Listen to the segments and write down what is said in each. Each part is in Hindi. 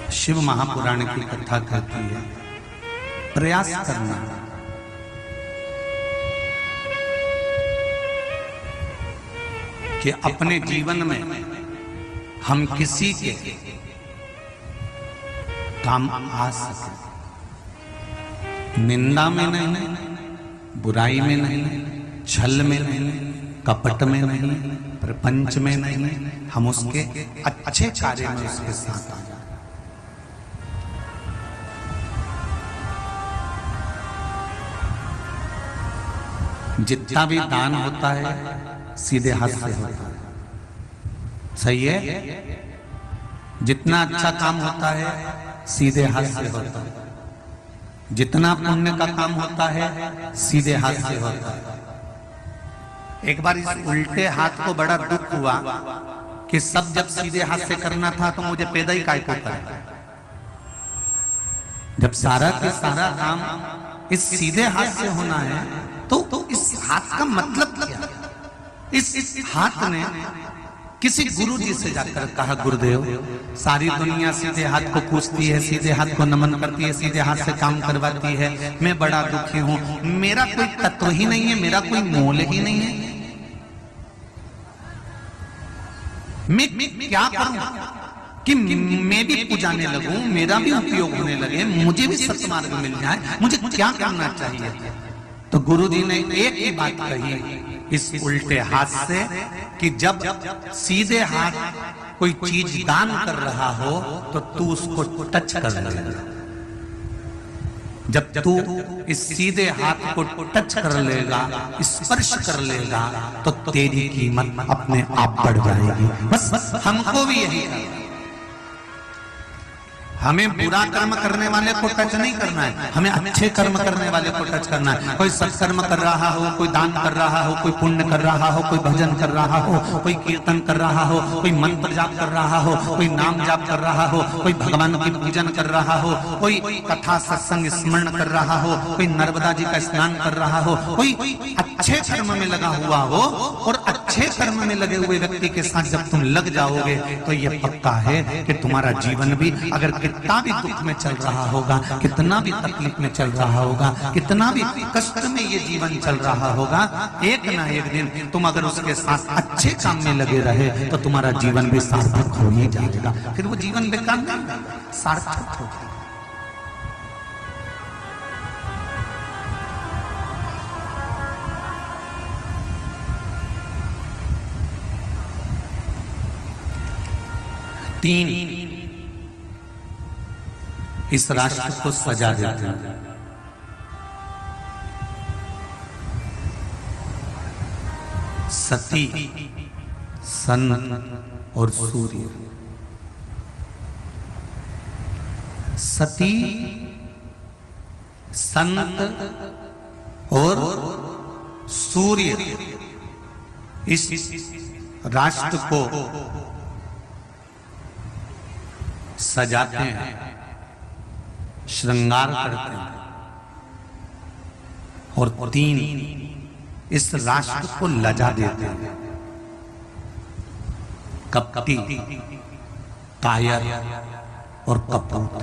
शिव महापुराण की कथा कहती है, प्रयास करना कि अपने जीवन में हम किसी के काम आ सके, निंदा में नहीं, बुराई में नहीं, छल में नहीं, कपट में नहीं, प्रपंच में नहीं, हम उसके अच्छे कार्य में उसके साथ आ जाए। जितना भी दान होता है सीधे हाथ से होता है, सही है? जितना अच्छा काम होता है सीधे हाथ से होता है, जितना पुण्य का काम होता है सीधे हाथ से होता है। एक बार इस उल्टे हाथ को बड़ा दुख हुआ कि सब जब सीधे हाथ से करना था तो मुझे पैदा ही काय को करा। जब सारा के सारा काम इस सीधे हाथ से होना है तो इस हाथ का मतलब क्या? इस हाथ ने किसी गुरु जी से जाकर कहा, गुरुदेव सारी दुनिया सीधे हाथ को पूजती है, सीधे हाथ को नमन करती है, सीधे हाथ से काम करवाती है, मैं बड़ा दुखी हूं, मेरा कोई तत्व ही नहीं है, मेरा कोई मोल ही नहीं है, मैं क्या करूं कि मैं भी पुजाने लगूं, मेरा भी उपयोग होने लगे, मुझे भी सत्मार्ग मिल जाए, मुझे क्या करना चाहिए? तो गुरु जी ने एक ही बात कही इस उल्टे हाथ से कि जब सीधे हाथ कोई चीज दान कर रहा हो तो तू उसको टच कर लेगा। जब तू इस सीधे हाथ को टच कर लेगा, स्पर्श कर लेगा, तो तेरी कीमत अपने आप बढ़ जाएगी। बस हमको भी यही है, हमें बुरा कर्म करने वाले को टच नहीं करना है, हमें अच्छे कर्म करने वाले को टच करना है। कोई सत्कर्म कर रहा हो, कोई दान कर रहा हो, कोई पुण्य कर रहा हो, कोई भजन कर रहा हो, कोई कीर्तन कर रहा हो, कोई मंत्र जाप कर रहा हो, कोई नाम जाप कर रहा हो, कोई भगवान की पूजन कर रहा हो, कोई कथा सत्संग स्मरण कर रहा हो, कोई नर्मदा जी का स्नान कर रहा हो, कोई अच्छे कर्म में लगा हुआ हो, और अच्छे कर्म में लगे हुए व्यक्ति के साथ जब तुम लग जाओगे तो यह पक्का है कि तुम्हारा जीवन भी, अगर कितना भी दुख में चल रहा होगा, कितना भी तकलीफ में चल रहा होगा, कितना भी कष्ट में ये जीवन चल रहा होगा, एक ना एक दिन तुम अगर उसके साथ अच्छे काम में लगे रहे तो तुम्हारा जीवन भी सार्थक हो ही जाएगा। फिर वो जीवन बेकार नहीं, सार्थक होगा। तीन, इस राष्ट्र को सजा देते हैं। सती, सन और सूर्य। सती, संत और सूर्य इस राष्ट्र को सजाते हैं, श्रृंगार करते हैं, और तीन, इस राष्ट्र को लजा देते हैं। कपटी, कायर और कपूत।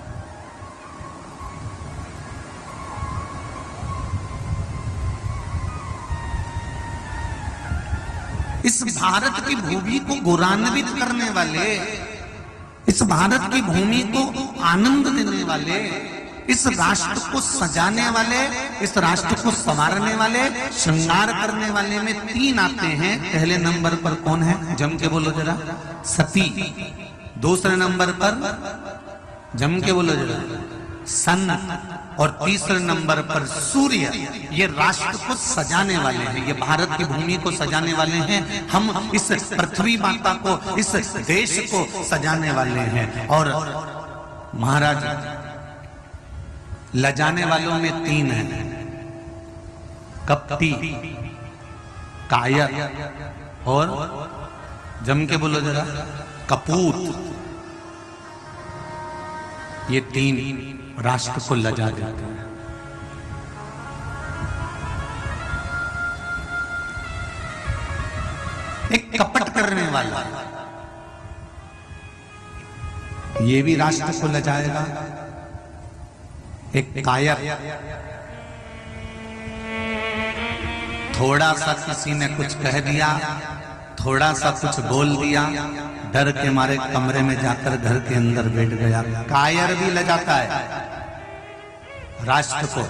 इस भारत की भूमि को गौरवान्वित करने वाले, इस भारत की भूमि को आनंद देने वाले, इस राष्ट्र को सजाने वाले, इस राष्ट्र को संवारने वाले, श्रृंगार करने वाले में तीन आते हैं। पहले नंबर पर कौन है? जम के बोलो जरा, सती। दूसरे नंबर पर, जम के बोलो जरा, सन। और तीसरे नंबर पर सूर्य। ये राष्ट्र को सजाने वाले हैं, ये भारत की भूमि को सजाने वाले हैं, हम इस पृथ्वी माता को, इस देश को सजाने वाले हैं। और महाराज, लजाने वालों में तीन हैं, कपटी, कायर और, जम के बोलो जरा, कपूत। ये तीन राष्ट्र को लजा देते हैं। एक कपट करने वाला, ये भी राष्ट्र को लजाएगा। एक कायर, थोड़ा सा किसी ने कुछ कह दिया, थोड़ा सा कुछ बोल दिया, डर के मारे कमरे में जाकर घर के अंदर बैठ गया। कायर भी लजाता है राष्ट्र को।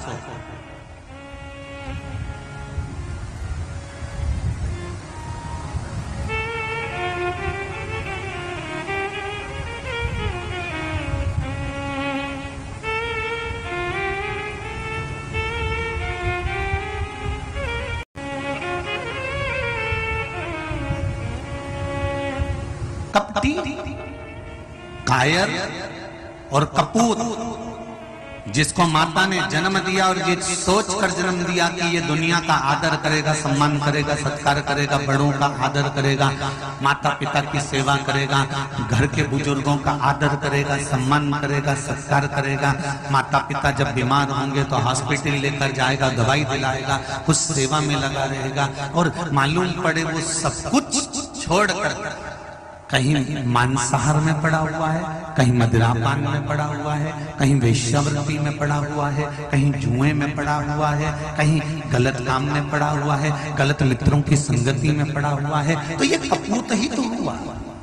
कपटी, कायर और कपूत, जिसको माता ने जन्म दिया और ये सोच कर जन्म दिया कि ये दुनिया का आदर करेगा, सम्मान करेगा, सत्कार करेगा, बड़ों का आदर करेगा, माता पिता की सेवा करेगा, घर के बुजुर्गों का आदर करेगा, सम्मान करेगा, सत्कार करेगा। माता पिता जब बीमार होंगे तो हॉस्पिटल लेकर जाएगा, दवाई दिलाएगा, कुछ सेवा में लगा रहेगा। और मालूम पड़े वो सब कुछ छोड़कर कहीं मांसाहार में पड़ा हुआ है, कहीं मदिरापान में पड़ा हुआ है, कहीं वेश्यावृत्ति में पड़ा हुआ है, कहीं जुए में पड़ा हुआ है, कहीं गलत काम में पड़ा हुआ है, गलत मित्रों की संगति में पड़ा हुआ है। तो ये कपूत ही तो हुआ।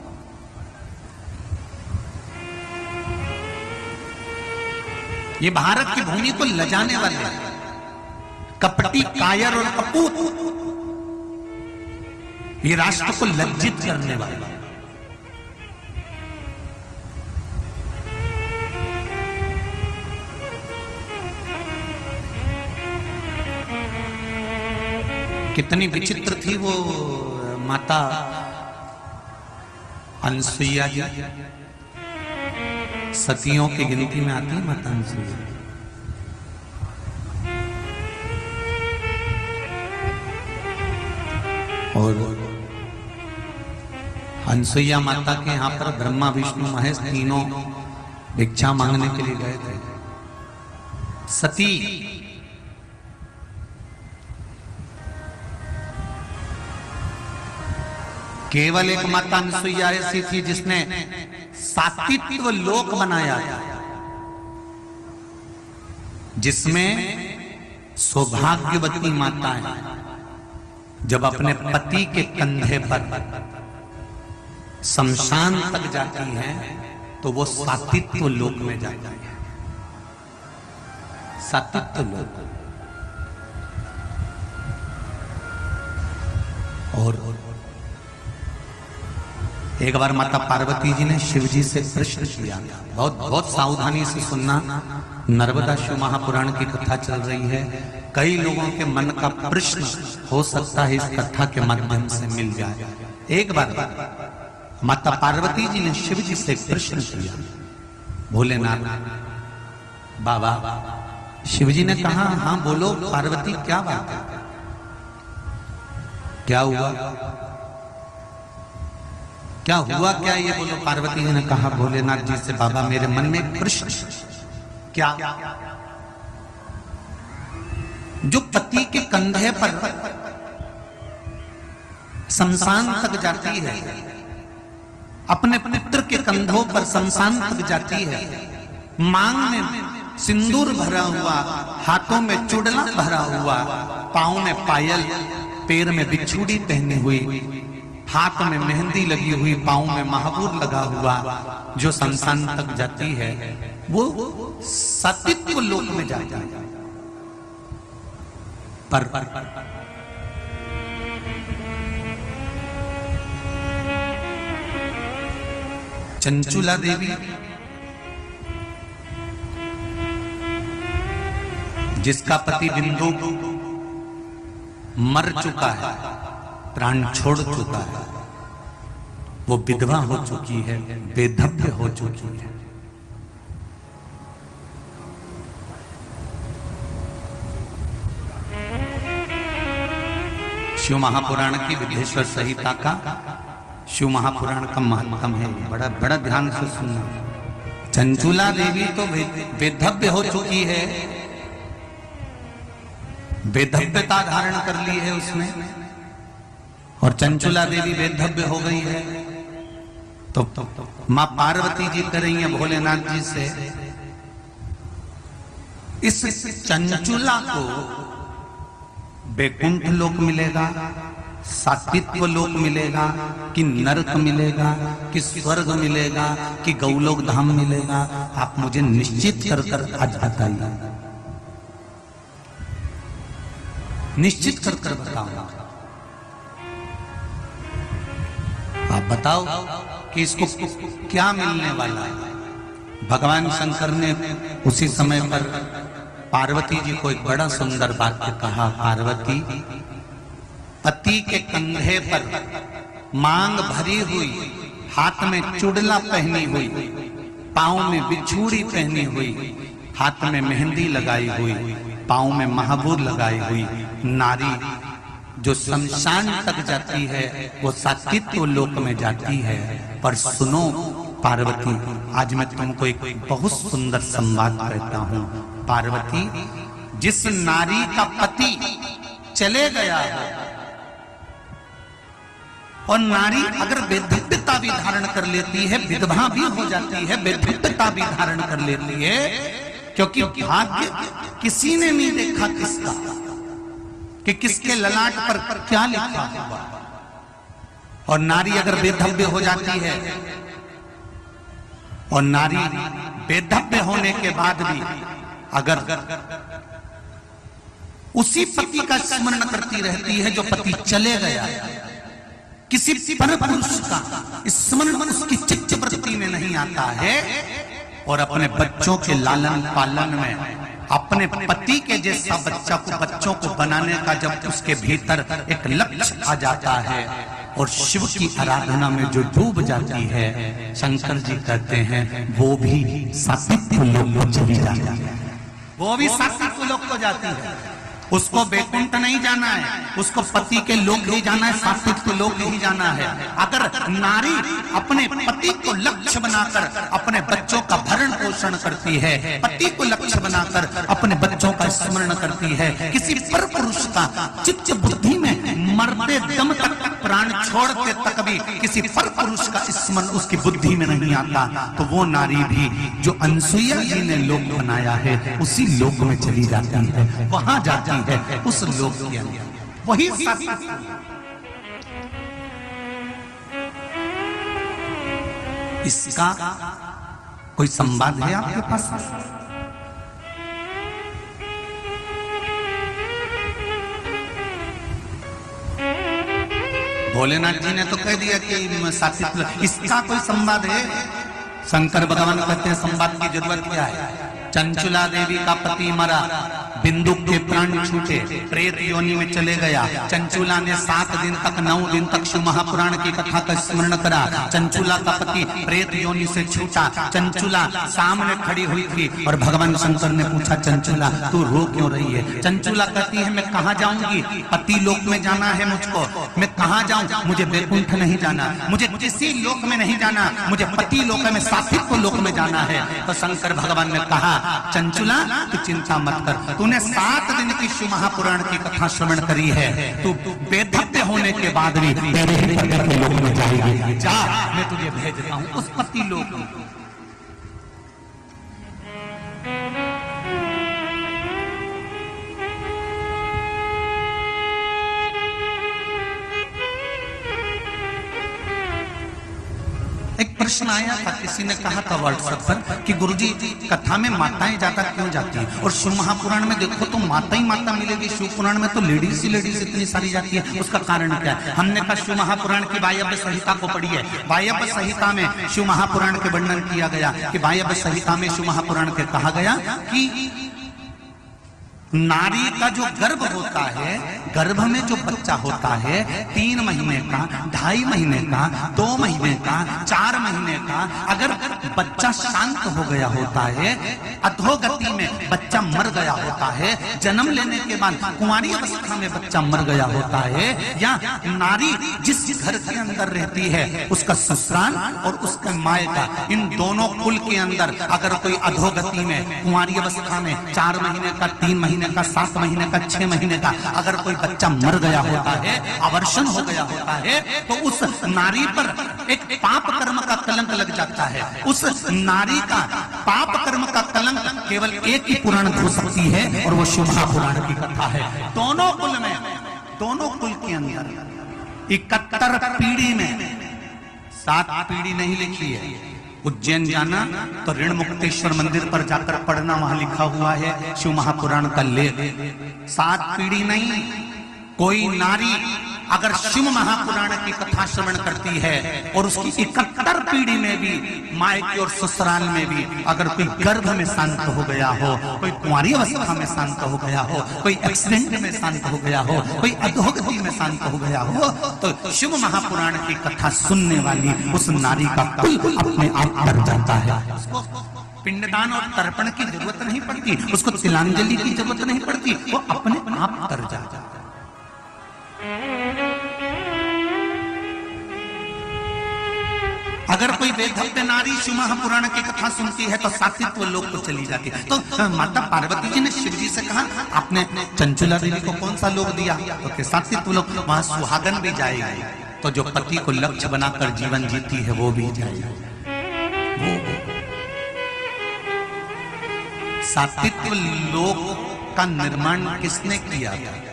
ये भारत की भूमि को लजाने वाले कपटी, कायर और कपूत, ये राष्ट्र को लज्जित करने वाले। कितनी विचित्र थी वो माता अनसुईया जी। सतियों की गिनती में आती है माता अनसुईया। और अनसुईया माता के यहाँ पर ब्रह्मा विष्णु महेश तीनों भिक्षा मांगने के लिए गए थे। सती केवल एक माता अनसुईया ऐसी थी जिसने सात्वित्व लोक बनाया, जिसमें सौभाग्यवती माताएं जब अपने पति के कंधे पर शमशान तक जाती हैं तो वो सात्वित्व लोक में जाती है। सात्वित्व लोक। और एक बार माता पार्वती जी ने शिव जी से प्रश्न किया, बहुत बहुत सावधानी से सुनना, नर्मदा शिव महापुराण की कथा चल रही है, कई लोगों के मन का प्रश्न हो सकता है इस कथा के माध्यम से मिल जाए। एक बार माता पार्वती जी ने शिव जी से प्रश्न किया, भोलेनाथ बाबा। शिव जी ने कहा, हाँ बोलो पार्वती, क्या बात है, क्या हुआ, क्या हुआ, क्या ये बोलो। पार्वती जी ने कहा भोलेनाथ जी से, बाबा मेरे मन में एक प्रश्न, क्या जो पति के कंधे पर शमशान तक जाती है, अपने पुत्र के कंधों पर शमशान तक जाती है, मांग में सिंदूर भरा हुआ, हाथों में चूड़ला भरा हुआ, पांव में पायल, पैर में बिछुड़ी पहनी हुई, हाथ में मेहंदी लगी हुई, पांव में महापूर लगा हुआ, जो शमशान तक जाती है वो सात्वित्व लोक में जाती है। पर चंचुला देवी जिसका पति बिंदु मर चुका है, प्राण छोड़ चुका है, वो विधवा हो चुकी है, बेधव्य हो चुकी है। शिव महापुराण की विद्येश्वर संहिता का, शिव महापुराण का महत्तम है, बड़ा बड़ा ध्यान से सुनना। चंचुला देवी तो बेधव्य हो चुकी है, बेधव्यता धारण कर ली है उसने, और चंचुला देवी बेधव्य हो गई है। तो मां पार्वती जी कह रही हैं भोलेनाथ जी से, इस चंचुला को वैकुंठ लोक मिलेगा, सात्वित्व लोक मिलेगा, कि नरक मिलेगा, कि स्वर्ग मिलेगा, कि गौलोक धाम मिलेगा, आप मुझे निश्चित कर कर आज बताइए, निश्चित कर कर बताओ। आप बताओ कि इसको क्या मिलने वाला है। भगवान शंकर ने उसी समय पर पार्वती जी को एक बड़ा सुंदर वाक्य कहा, पार्वती, पति के कंधे पर मांग भरी हुई, हाथ में चुड़ला पहनी हुई, पांव में बिछूड़ी पहनी हुई, हाथ में मेहंदी लगाई हुई, पांव में महाबूर लगाई हुई नारी जो शमशान तक जाती है वो सात्वित्व लोक में जाती है। पर सुनो पार्वती, आज मैं तुमको एक बहुत सुंदर संवाद कहता हूं। पार्वती, जिस नारी का पति चले गया है और नारी अगर वैधव्यता भी धारण कर लेती है, विधवा भी हो जाती है, वैधव्यता भी धारण कर लेती है, क्योंकि भाग्य किसी ने नहीं देखा किसका, कि किसके ललाट पर क्या लिखा हुआ। और नारी अगर बेधव्य हो जाती है, और नारी बेधव्य होने के बाद भी अगर उसी पति का स्मरण करती रहती है जो पति चले गया, किसी पर पुरुष का स्मरण उसकी चित्त वृत्ति में नहीं आता है, और अपने बच्चों के लालन पालन में अपने पति के जैसा बच्चों को बनाने का जब उसके भीतर एक लक्ष्य आ जाता है और शिव की आराधना में जो डूब जाती है, शंकर जी कहते हैं वो भी सात्विक लोक को चली जाती है, वो भी सात्विक लोक को जाती है। उसको वैकुंठ नहीं जाना है, उसको पति के लोक ही जाना है, सात्विक लोक ही जाना है। अगर नारी अपने पति को लक्ष्य बनाकर अपने बच्चों का भरण पोषण करती है, पति को लक्ष्य बनाकर अपने बच्चों का स्मरण करती है, किसी पर पुरुष का चित्त बुद्धि में मरते दम तक प्राण छोड़ते तक भी किसी पर पुरुष का स्मरण उसकी बुद्धि में नहीं आता, तो वो नारी भी जो अनसुईया जी ने लोक बनाया है उसी लोक में चली जाती है, वहां जाती है, उस लोक के अंदर वही इसका कोई संवाद है आपके पास? भोलेनाथ जी ने तो कह दिया कि सात्विक, इसका कोई संवाद है? शंकर भगवान कहते हैं संवाद की जरूरत क्या है। चंचुला देवी का पति मरा, बिंदु के प्राण छूटे, प्रेत योनि में चले गया। चंचुला ने 7 दिन तक 9 दिन तक शिव महापुराण की कथा का स्मरण करा। चंचुला का पति प्रेत योनि से छूटा, चंचुला सामने खड़ी हुई थी और भगवान शंकर ने पूछा, चंचुला तू रो क्यों रही है? चंचुला कहती है मैं कहाँ जाऊंगी, पति लोक में जाना है मुझको, मैं कहाँ जाऊं, मुझे वैकुंठ नहीं जाना, मुझे किसी लोक में नहीं जाना, मुझे पति लोक में सात्विक लोक में जाना है। तो शंकर भगवान ने कहा, चंचुला तू चिंता मत कर, तूने 7 दिन की शिव महापुराण की कथा श्रवण करी है, तू बेधव्य होने के बाद भी तेरे ही पति के लोक में जाएगी। जा, मैं तुझे भेजता हूं उस पति लोक में। एक प्रश्न आया था, किसी ने कहा था व्हाट्सएप पर कि गुरुजी कथा में माताएं ज्यादा क्यों जाती हैं, और शिव महापुराण में देखो तो माता ही माता मिलेगी, शिव पुराण में तो लेडीज ही लेडीज इतनी सारी जाती है, उसका कारण क्या है? हमने कहा शिव महापुराण की वायव्य संहिता को पढ़ी है, वायव्य संहिता में शिव महापुराण के वर्णन किया गया कि वायव्य संहिता में शिव महापुराण के कहा गया कि नारी का जो गर्भ होता है, गर्भ में जो बच्चा होता है 3 महीने का, 2.5 महीने का, 2 महीने का, 4 महीने का, अगर बच्चा शांत हो गया होता है, अधोगति में बच्चा मर गया होता है, जन्म लेने के बाद कुंवारी अवस्था में बच्चा मर गया होता है, या नारी जिस घर के अंदर रहती है उसका ससुराल और उसका मायका, इन दोनों कुल के अंदर अगर कोई अधोगति में कुंवारी अवस्था में 4 महीने का, 3 महीने का, 7 महीने का, 6 महीने का अगर कोई बच्चा मर गया होता है, अवर्षण हो गया होता है, तो उस नारी पर एक पाप कर्म का कलंक लग जाता है। उस नारी का पाप कर्म का कलंक केवल एक ही पुराण धो सकती है और वो शिव महापुराण की कथा है। दोनों कुल में, दोनों कुल के अंदर 71 पीढ़ी में 7 पीढ़ी नहीं लिखी है। उज्जैन जाना तो ऋण मुक्तेश्वर मंदिर पर जाकर पढ़ना, वहां लिखा हुआ है शिव महापुराण का लेख। 7 पीढ़ी नहीं, कोई नारी अगर शिव महापुराण की कथा श्रवण करती है और उसकी 71 पीढ़ी में भी, मायके और ससुराल में भी, अगर कोई गर्भ में शांत हो गया हो, कोई कुंवारी अवस्था में शांत हो गया हो, कोई एक्सीडेंट में शांत हो गया हो, कोई अधोगति में शांत हो गया हो, तो शिव महापुराण की कथा सुनने वाली उस नारी का कुल अपने आप तर जाता है। उसको पिंडदान और तर्पण की जरूरत नहीं पड़ती, उसको तिलांजलि की जरूरत नहीं पड़ती, वो अपने आप तर जाता है। अगर कोई बेधव्य नारी शिव महापुराण की कथा सुनती है तो सात्वित्व लोक को चली जाती है। तो माता पार्वती जी ने शिव जी से कहा, आपने चंचुला देवी को कौन सा लोक दिया? तो सात्वित्व लोक, वहां सुहागन भी जाएगी, तो जो पति को लक्ष्य बनाकर जीवन जीती है वो भी जाएगी। सात्वित्व लोक का निर्माण किसने किया?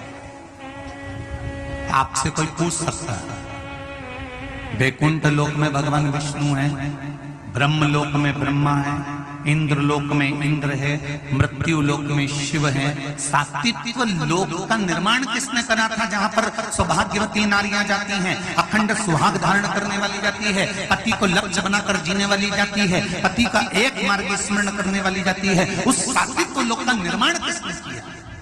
आपसे कोई पूछ सकता है। वैकुंठ लोक में भगवान विष्णु है, ब्रह्म लोक में ब्रह्मा है, इंद्र लोक में इंद्र है, मृत्यु लोक में शिव है। सात्वित्व लोक का निर्माण किसने करा था? जहां पर सौभाग्यवती नारियां जाती हैं, अखंड सुहाग धारण करने वाली जाती है, पति को लक्ष्य बनाकर जीने वाली जाती है, पति का एक मार्ग स्मरण करने वाली जाती है। उस सात्वित्व लोक का निर्माण किसने किया?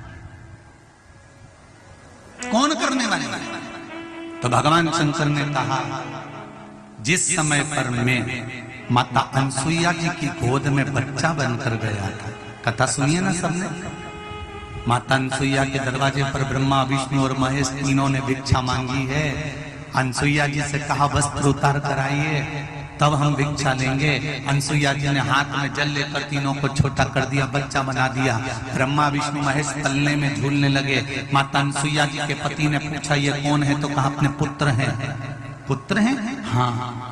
कौन करने वाले? तो भगवान शंकर ने कहा, जिस समय पर मैं माता अनसुईया जी की गोद में बच्चा बनकर गया था, कथा सुनिए ना सबने। माता अनसुईया के दरवाजे पर ब्रह्मा, विष्णु और महेश तीनों ने भिक्षा मांगी है। अनसुईया जी से कहा, वस्त्र उतार कर आइए, तब हम भिक्षा लेंगे। अनसुईया जी ने हाथ में जल लेकर तीनों को छोटा कर दिया, बच्चा बना दिया। ब्रह्मा, विष्णु, महेश तलने में झूलने लगे। माता अनसुईया जी के पति ने पूछा, ये कौन है? तो कहा, अपने पुत्र हैं। पुत्र हैं? हाँ।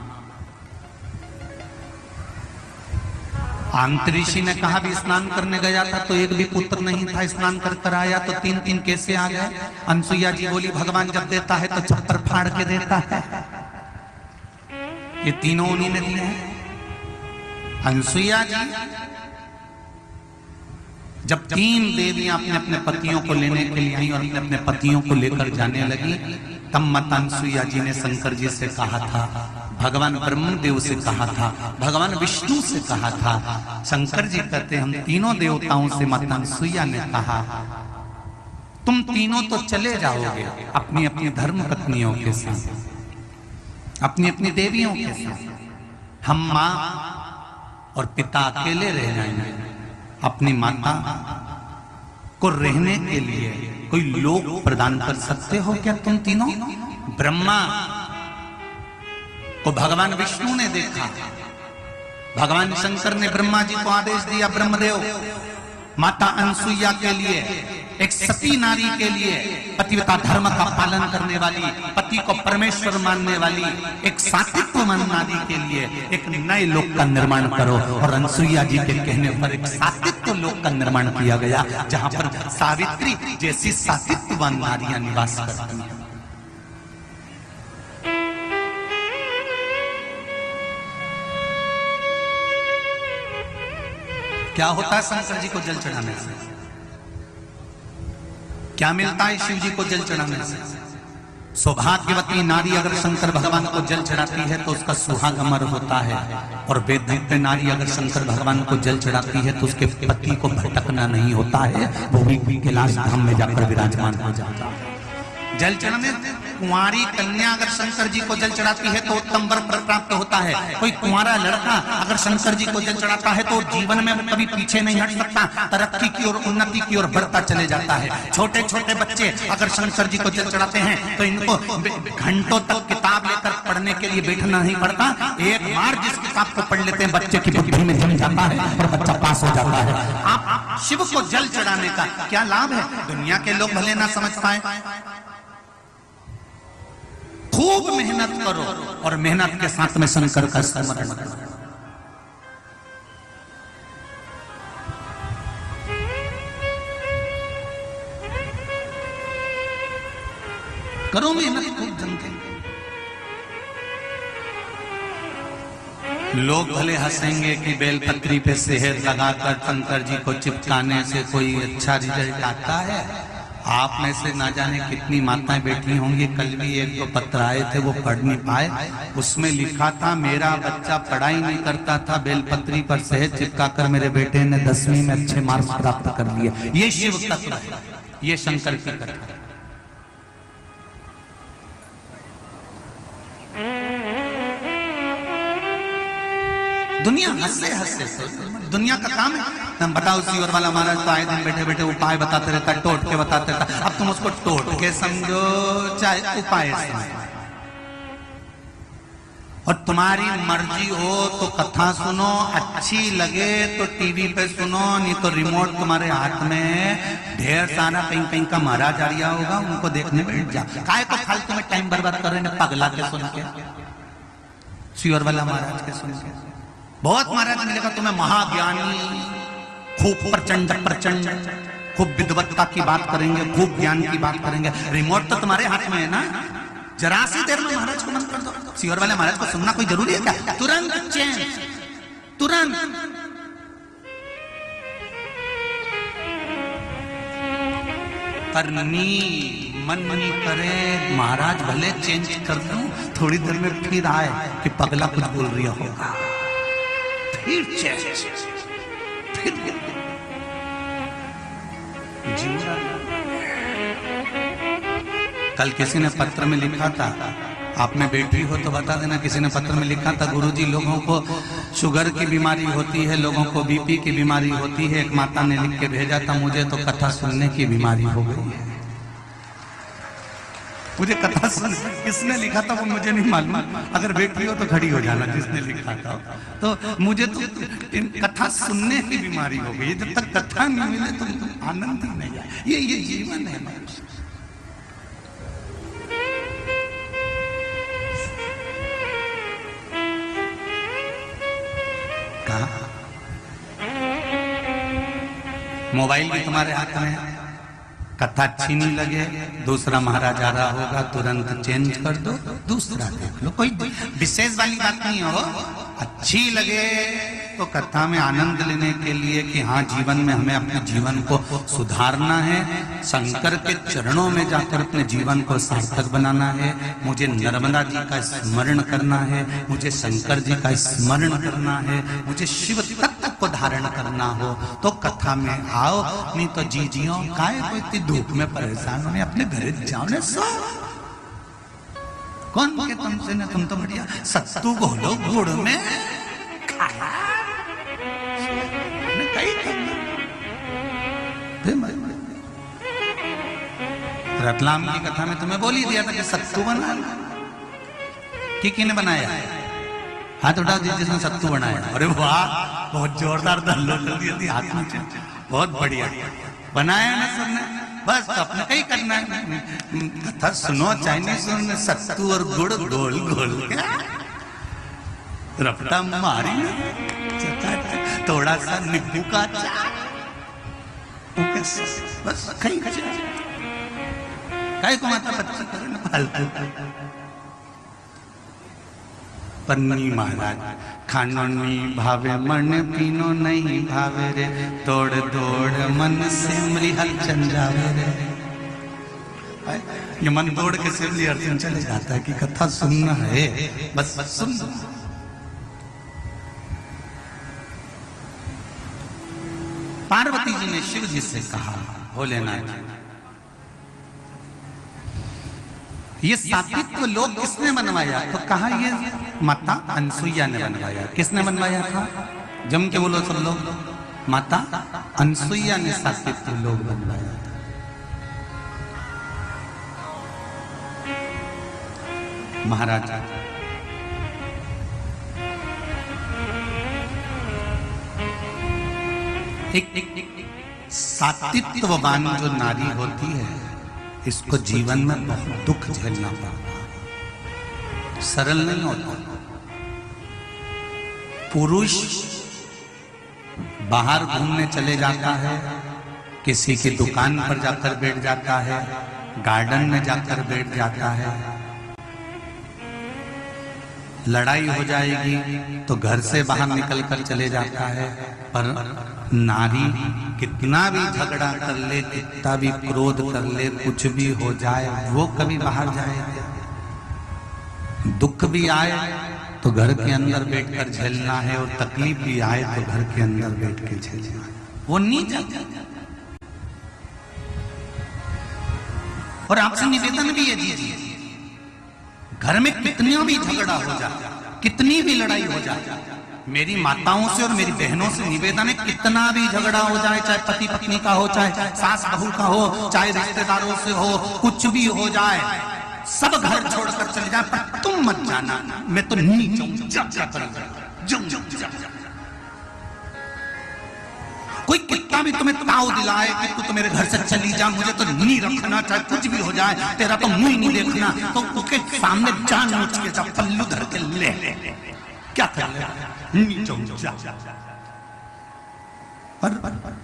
आंतरिषि ने कहा, भी स्नान करने गया था तो एक भी पुत्र नहीं था, स्नान कर आया तो 3 कैसे आ गए? अनसुईया जी बोली, भगवान जब देता है तो छप्पर फाड़ के देता है, ये तीनों उन्हीं ने दिए हैं। अनसुईया जी जब 3 देवियां अपने अपने पतियों को लेने के लिए आई और अपने अपने पतियों को लेकर जाने लगी, तब माता अनसुईया जी ने शंकर जी से कहा था, भगवान ब्रह्मदेव से कहा था, भगवान विष्णु से कहा था। शंकर जी कहते, हम तीनों देवताओं से माता अनसुईया ने कहा, तुम तीनों तो चले जाओगे अपनी अपनी धर्म पत्नियों के साथ, अपनी अपनी देवियों के साथ, हम माँ और पिता अकेले रह जाएंगे। अपनी माता को रहने के लिए कोई लोक प्रदान कर सकते हो क्या तुम तीनों? ब्रह्मा को भगवान विष्णु ने देखा, भगवान शंकर ने ब्रह्मा जी को आदेश दिया, ब्रह्मदेव माता अनसुईया के लिए, एक सती नारी के लिए, पतिव्रता धर्म का पालन करने वाली, पति को परमेश्वर मानने वाली, एक सात्वित्वमान नारी के लिए एक नए लोक का निर्माण करो। और अनसुईया जी के कहने पर एक सात्वित्व लोक का निर्माण किया गया, जहां पर सावित्री जैसी सात्वित्ववान नारियां निवास करती हैं। क्या होता है शंकर जी को जल चढ़ाने से? क्या मिलता है शिव जी को जल चढ़ाने से? सौभाग्यवती नारी अगर शंकर भगवान को जल चढ़ाती है तो उसका सुहाग अमर होता है, और वेदव्य नारी अगर शंकर भगवान को जल चढ़ाती है तो उसके पति को भटकना नहीं होता है, वो भी कैलाश धाम में जाकर विराजमान हो जाता है। जल चढ़ाने कुंवारी कन्या अगर शंकर जी को जल चढ़ाती है तो उत्तम वर प्राप्त होता है। कोई कुंवारा लड़का अगर शंकर जी को जल चढ़ाता है तो जीवन में कभी पीछे नहीं हट सकता, तरक्की की ओर, उन्नति की ओर बढ़ता चले जाता है। छोटे छोटे बच्चे अगर शंकर जी को जल चढ़ाते हैं तो इनको घंटों तक किताब लेकर पढ़ने के लिए बैठना नहीं पड़ता, एक बार जिस किताब को पढ़ लेते हैं बच्चे की बुद्धि में जम जाता है और बच्चा पास हो जाता है। आप शिव को जल चढ़ाने का क्या लाभ है? दुनिया के लोग भले ना समझ पाए, खूब मेहनत करो और मेहनत के साथ में शंकर का स्मरण करो। करो मेहनत खूब ढंग के। लोग भले हंसेंगे कि बेलपत्री पे सेहर लगाकर शंकर जी को चिपकाने से कोई अच्छा रिजल्ट आता है। आप में से ना जाने कितनी माताएं बैठी होंगी। कल भी एक दो पत्र आए थे, वो पढ़ नहीं पाए। उसमें लिखा था, मेरा बच्चा पढ़ाई नहीं करता था, बेलपत्री पर सेहर चिपकाकर मेरे बेटे ने 10वीं में अच्छे मार्क्स प्राप्त कर लिए। ये शिव तत्व है, ये शंकर की कथा है। दुनिया हंसे हंसे दुनिया का काम है। हम बताओ, सीवर वाला महाराज तो आए दिन बैठे बैठे उपाय बताते रहता, टोट के बताते रहता। अब तुम उसको टोट के समझो चाहे उपाय समझो, और तुम्हारी मर्जी हो तो कथा सुनो, अच्छी लगे तो टीवी पे सुनो, नहीं तो रिमोट तुम्हारे हाथ में है। ढेर सारा कहीं कहीं का महाराज आ रहा होगा, उनको देखने बैठ जा। काहे को फालतू में टाइम बर्बाद कर रहे हैं पगला के सुन के, सीवर वाला महाराज के सुन के। बहुत महाराज मिलेगा तुम्हें महाज्ञानी, खूब प्रचंड प्रचंड, खूब विद्वत्ता की बात करेंगे, खूब ज्ञान की बात करेंगे। रिमोट तो तुम्हारे हाथ में है ना, जरा सी देर में महाराज को बंद कर दो। सीवर वाले महाराज को सुनना कोई जरूरी है क्या? तुरंत चेंज, तुरंत। करनी मनमनी करे महाराज, भले चेंज कर दूं, थोड़ी देर में फिर आए कि पगला कुछ बोल रही होगा, फिर चेंज, फिर जीवन। कल किसी ने पत्र में लिखा था, आप में बैटरी हो तो बता देना। किसी ने पत्र में लिखा था, गुरुजी लोगों को शुगर की बीमारी होती है, लोगों को बीपी की बीमारी होती है। एक माता ने लिख के भेजा था, मुझे तो कथा सुनने की बीमारी हो गई है। मुझे कथा सुन, किसने लिखा था वो मुझे नहीं मालूम। अगर बैटरी हो तो खड़ी हो जाना जिसने लिखा था। तो मुझे तो कथा सुनने की बीमारी हो गई। जब तक कथा नहीं मिले तो आनंद ही नहीं आए। ये जीवन है। कहा मोबाइल भी तुम्हारे हाथ में है, कथा अच्छी नहीं लगे, दूसरा महाराज आ रहा होगा, तुरंत चेंज कर दो, दूसरा देख लो। कोई विशेष वाली बात नहीं हो। अच्छी लगे तो कथा में आनंद लेने के लिए कि हाँ, जीवन में हमें अपने जीवन को सुधारना है, शंकर के चरणों में जाकर अपने जीवन को सार्थक बनाना है। मुझे नर्मदा जी का स्मरण करना है, मुझे शंकर जी का स्मरण करना है, मुझे शिव तत्व को धारण करना हो तो कथा में आओ। नहीं तो जीजियों काहे को इतनी धूप में परेशान होने, अपने घर जाओ ने सो। कौन के तुमसे ने, तुम तो बढ़िया सत्तू घोलो गुड़ में खाया। रतलाम की कथा में तुम्हें बोल ही दिया था कि सत्तू बना। किने बनाया? हाथ उठाओ जिसने सत्तू बनाया। अरे वाह, बहुत जोरदार दल्लो हाथ नीचे, बहुत बढ़िया बनाया ना सबने। बस अपने कहीं करना है, कथा सुनो चाहे नहीं सुनो, सत्तू और गुड़ घोल घोल के रपटा मारी, थोड़ा सा नींबू का अचार, बस कहीं कहीं को माता बच्चा करे ना फालतू। पन्नी महाराज खानो नहीं भावे, मन पीनो नहीं भावे रे, दौड़ दौड़ मन से मृहल चल जावे रे। ये मन दौड़ के सिमली अर्जुन चले जाता है कि कथा सुनना है, बस सुन। पार्वती जी ने शिव जी से कहा, भोलेनाथ ये सात्वित्व लोक किसने बनवाया? तो कहा ये माता अनसुईया ने बनवाया। किसने बनवाया था? जम के बोलो सब लोग। माता अनसुईया ने सात्वित्व लोक बनवाया था। महाराज एक सात्वित्ववान जो नारी होती है, इसको जीवन में बहुत दुख झेलना पड़ता है। सरल नहीं होता। पुरुष बाहर घूमने चले जाता है, किसी की दुकान पर जाकर बैठ जाता है, गार्डन में जाकर बैठ जाता है, लड़ाई हो जाएगी तो घर से बाहर निकलकर चले जाता है। पर नारी कितना भी झगड़ा कर ले, कितना भी क्रोध कर ले, कुछ भी हो जाए, वो कभी बाहर जाएगी? दुख भी आए तो घर के अंदर बैठकर झेलना है, और तकलीफ भी आए तो घर के अंदर बैठ के झेलना है। वो नहीं जाता। और आपसे निवेदन भी है दीजिए, घर में कितना भी झगड़ा हो जाए, कितनी भी लड़ाई हो जाए, मेरी माताओं से और मेरी बहनों से निवेदन है, कितना भी झगड़ा हो जाए, चाहे पति पत्नी का हो, चाहे सास बहू का हो, चाहे रिश्तेदारों से हो, कुछ भी हो जाए, सब घर छोड़कर चले जाए, पर तुम मत जाना, मैं तो नहीं जाऊंगा। कोई कितना भी तुम्हें ताव दिलाए कि तू मेरे घर से चली जा, मुझे तो नहीं रखना, चाहे कुछ भी हो जाए, तेरा तो मुंह नहीं देखना, तो उसके सामने जान नोच के जा, पल्लू धर के ले, क्या कर ले, नहीं जाऊंगा। पर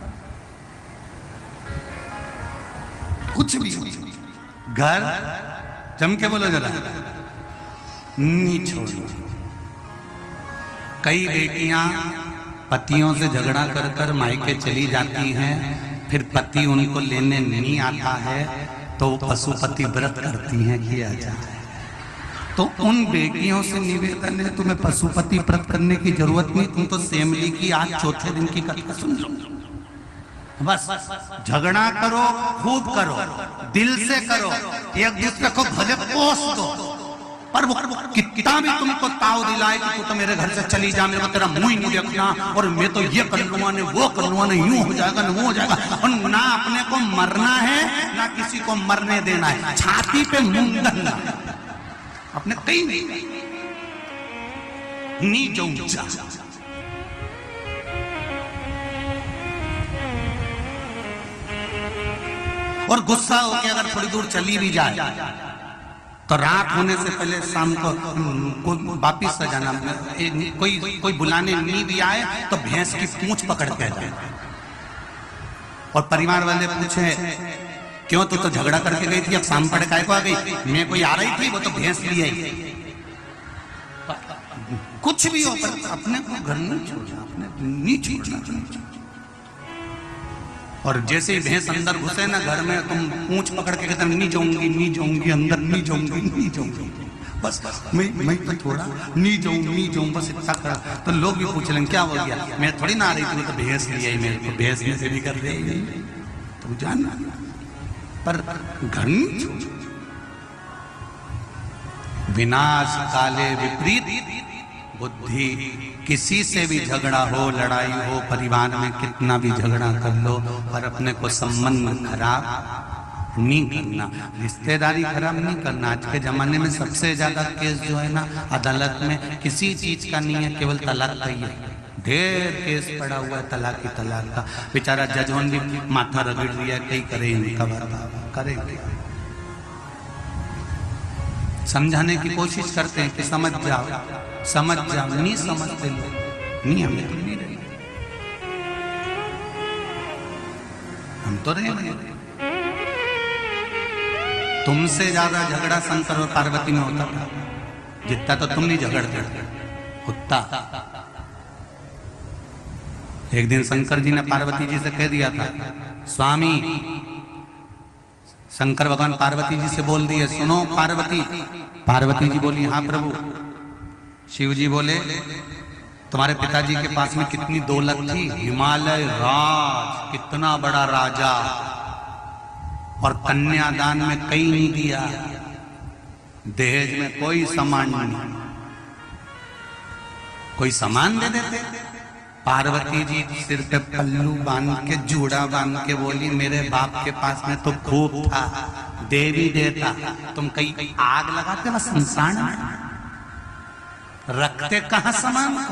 कुछ भी घर जम के बोलो जरा, नहीं छोड़ो। कई बेटियां पतियों से झगड़ा कर कर मायके चली जाती हैं, फिर पति उनको लेने नहीं आता है तो पशुपति व्रत करती हैं कि आ जाए। तो उन बेटियों से निवेदन है, तुम्हें पशुपति व्रत करने की जरूरत नहीं, तुम तो सेमली की आज चौथे दिन की कथा सुन लो। बस झगड़ा करो, खूब करो, दिल से करो, एक दूसरे को भले पोस दो, पर वो कितना भी तुमको ताव दिलाए कि तू तो मेरे घर से चली जा, मेरे को तेरा मुंह ही नहीं देखना, और मैं तो ये कर लूंगा, ने वो कर लूंगा, यूं हो जाएगा, न वो हो जाएगा, और ना अपने को मरना है ना किसी को मरने देना है, छाती पे मुंडन अपने कहीं नहीं जाऊंगा। और गुस्सा होकर अगर थोड़ी दूर चली भी जाए तो रात होने से पहले शाम को वापिस आ जाना। कोई बुलाने नहीं भी आए तो भैंस की पूंछ पकड़ के आ जाए, और परिवार वाले पूछे क्यों, तू तो झगड़ा करके गई थी, अब शाम पड़े काय को आ गई? मैं कोई आ रही थी, वो तो भैंस ली आई। कुछ भी हो पर अपने को घर नहीं छोड़ना, अपने नहीं छोड़ना। और जैसे ही भैंस अंदर घुसे ना घर में, तुम पूंछ पकड़ के कहते नहीं जाऊंगी, नहीं जाऊंगी, अंदर नहीं जाऊंगी, नहीं जाऊंगी, बस मैं तो थोड़ा नहीं जाऊं, बस इतना करा। तो लोग भी पूछ लेंगे क्या हो गया, मैं थोड़ी ना आ रही थी, तो भैंस ली आई, मेरे को भैंस ने से भी कर दिया, तो जानना, पर घर नहीं छोड़। विनाश काले विपरीत बुद्धि, किसी से भी झगड़ा हो, लड़ाई हो, परिवार में कितना भी झगड़ा कर लो, पर अपने को संबंध खराब नहीं करना, रिश्तेदारी खराब नहीं करना। आज के जमाने में सबसे ज्यादा केस जो है ना अदालत में किसी चीज का नहीं है, केवल तलाक का ही है। ढेर केस पड़ा हुआ है तलाक का। बेचारा जजों भी माथा रगड़ दिया, कई करे इनका करेंगे, समझाने की कोशिश करते हैं कि समझ जाओ, नहीं समझते लोग, नहीं हमें तो नहीं रहे, हम तो रहे। तुमसे ज्यादा झगड़ा शंकर और पार्वती में होता था, जितना तो तुम नहीं झगड़ते उतना। एक दिन शंकर जी ने पार्वती जी से कह दिया था, स्वामी, शंकर भगवान पार्वती जी से बोल दिए, सुनो पार्वती जी बोली हाँ प्रभु। शिव जी बोले, तुम्हारे पिताजी के पास में कितनी दौलत थी, हिमालय राज, कितना बड़ा राजा, और कन्यादान में कई नहीं दिया, दहेज में कोई सामान नहीं, कोई सामान दे देते। पार्वती जी सिर पे पल्लू बांध के, जूड़ा बांध के बोली, मेरे बाप के पास में तो खूब था, देवी देता, तुम कहीं आग लगाते बस इंसान रखते कहां सामान को।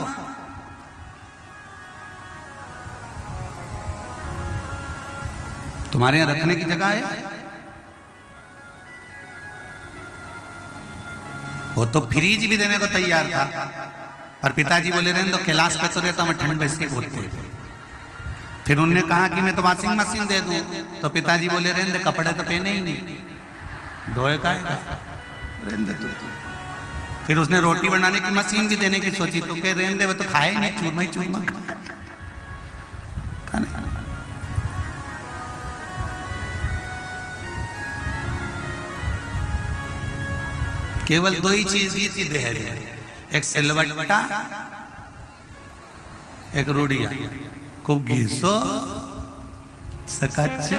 तुम्हारे यहां रखने की जगह है? वो तो फ्रीज भी देने को तैयार था, पर पिताजी बोले रहने दो, कैलाश पे तो रहता मैं ठंड में इसके बोलते। फिर उन्होंने कहा कि मैं तो वॉशिंग मशीन दे दूं, तो पिताजी बोले रहने दे, कपड़े तो पहने ही नहीं, धोए का रहने दे तू। फिर उसने रोटी बनाने की मशीन भी देने की सोची, तो कह रहने दे, वो तो खाए नहीं, चूरमा ही चूरमा खाने। केवल दो ही चीज दी थी देहरी, एक सिलवट्टा, एक रूढ़िया, खूब घीसो सकाचा,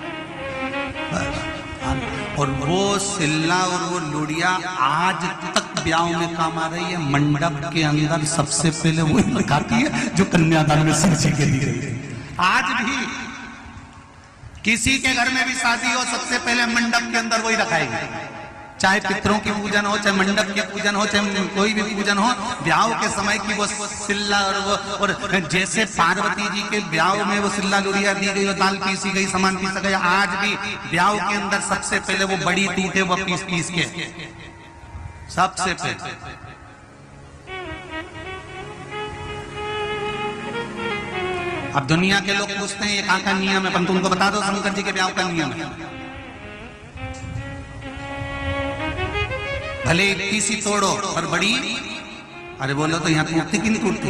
और वो सिल्ला और वो लुड़िया आज तक ब्याह में काम आ रही है। मंडप के अंदर सबसे पहले वो लगाती है जो कन्यादान में शिव जी के दी गई है। आज भी किसी के घर में भी शादी हो, सबसे पहले मंडप के अंदर वही रखाएगी, चाहे पितरों की पूजन हो, चाहे मंडप की पूजन हो, चाहे कोई भी पूजन हो, ब्याह के समय की वो सिल्ला और जैसे पार्वती जी के ब्याह में वो सिल्ला लुड़िया दी गई, दाल पीसी गई, सामान पीसा गया, आज भी ब्याह के अंदर सबसे पहले वो बड़ी टूटे वो पीस के सबसे पहले। अब दुनिया के लोग पूछते हैं ये कहाँ का नियम है, पर तुमको बता दो शंकर जी के ब्याह का नियम है। भले इतनी सी तोड़ो और बड़ी, अरे बोलो तो यहाँ टूटती कि नहीं टूटती?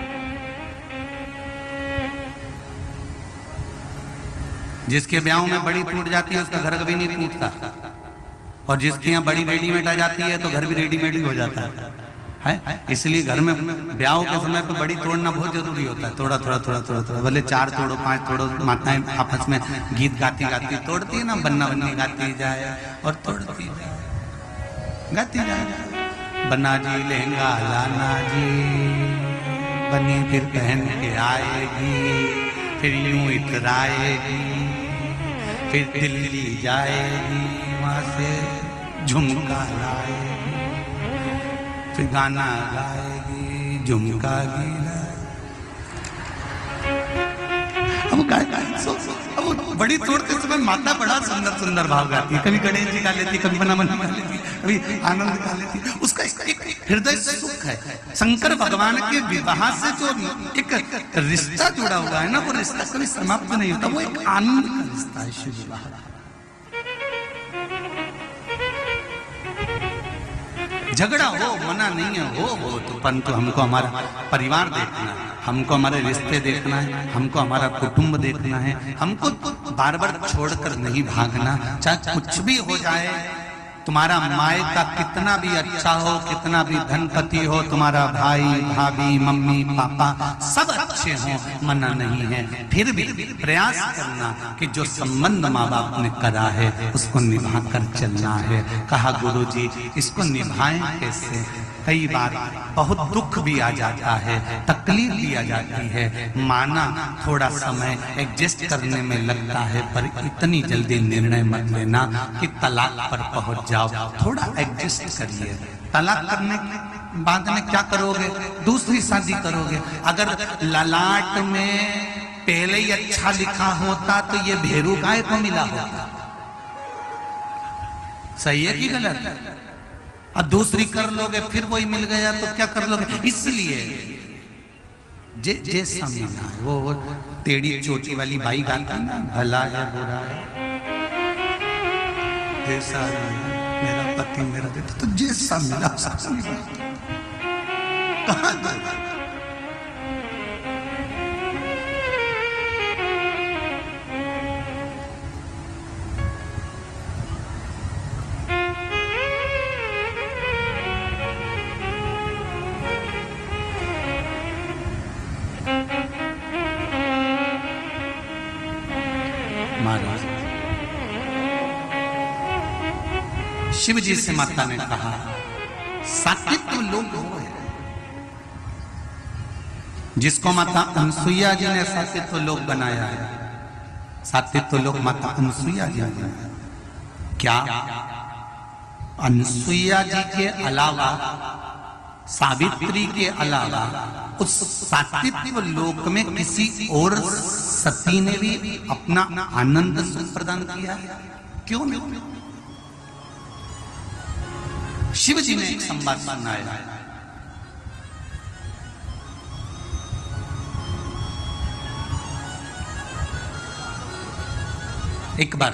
जिसके ब्याह में बड़ी टूट जाती है उसका घर कभी नहीं टूटता, और जिसके यहाँ बड़ी रेडीमेड आ जाती है तो घर भी रेडीमेड ही हो जाता है। इसलिए घर में ब्याह के समय पे बड़ी तोड़ना बहुत जरूरी होता है। थोड़ा थोड़ा थोड़ा थोड़ा थोड़ा, भले 4 तोड़ो 5 तोड़ो, माताएं आपस में गीत गाती गाती तोड़ती है ना, बन्ना बन्नी गाती जाए और तोड़ती जाए, गाती जाए। बना जी लहंगा लाना जी, बनी फिर पहन के आएगी, फिर यूं इतराएगी, फिर दिल्ली जाएगी, वहां से झुमका लाएगी, फिर गाना गाएगी, झुमका गीला। अब अब बड़ी तोड़ते समय माता बड़ा सुंदर सुंदर भाव गाती है, कभी गणेश जी गा लेती, कभी बना बना गा लेती, कभी आनंद गा लेती। उसका एक हृदय सुख है। शंकर भगवान के विवाह से जो एक रिश्ता जुड़ा हुआ है ना, वो रिश्ता कभी समाप्त नहीं होता, वो एक आनंद का रिश्ता है शिव विवाह। झगड़ा हो मना नहीं है, हो तो परंतु हमको हमारा परिवार देखना है, हमको हमारे रिश्ते देखना है, हमको हमारा कुटुंब देखना है, हमको बार बार छोड़कर नहीं भागना। चाहे कुछ भी हो जाए, तुम्हारा माए का कितना भी अच्छा हो, कितना भी धनपति हो, तुम्हारा भाई भाभी मम्मी पापा सब अच्छे हों, मना नहीं है, फिर भी प्रयास करना कि जो संबंध माँ बाप ने करा है उसको निभा कर चलना है। कहा गुरुजी इसको निभाएं कैसे? कई बार बहुत दुख भी आ जाता है, तकलीफ भी आ जाती है, माना थोड़ा समय एडजस्ट करने में लगता है, पर इतनी जल्दी निर्णय मत लेना कि तलाक पर पहुंच जाओ। थोड़ा एडजस्ट करिए। तलाक करने के बाद में क्या करोगे? दूसरी शादी करोगे। अगर ललाट में पहले ही अच्छा लिखा होता तो ये भेरू गाय को मिला होता। सही है कि गलत? अब दूसरी कर लोगे फिर वही मिल गया तो क्या कर लोगे? इसलिए जैसा मिला है वो टेढ़ी चोटी वाली बाई गाती ना, भला या बुरा है जैसा मेरा पति मेरा बेटा, तो जैसा मिला कहाँ शिव जी से माता ने कहा सात्विक लोग वो है जिसको माता अनसुईया जी ने सात्विक लोग बनाया है। सात्विक लोग माता अनसुईया जी ने क्या अनसुईया जी के अलावा, सावित्री के अलावा उस सात्विक लोक में किसी और सती ने भी अपना आनंद सुख प्रदान किया? क्यों नहीं? शिव जी ने एक संवाद सुनाया। एक बार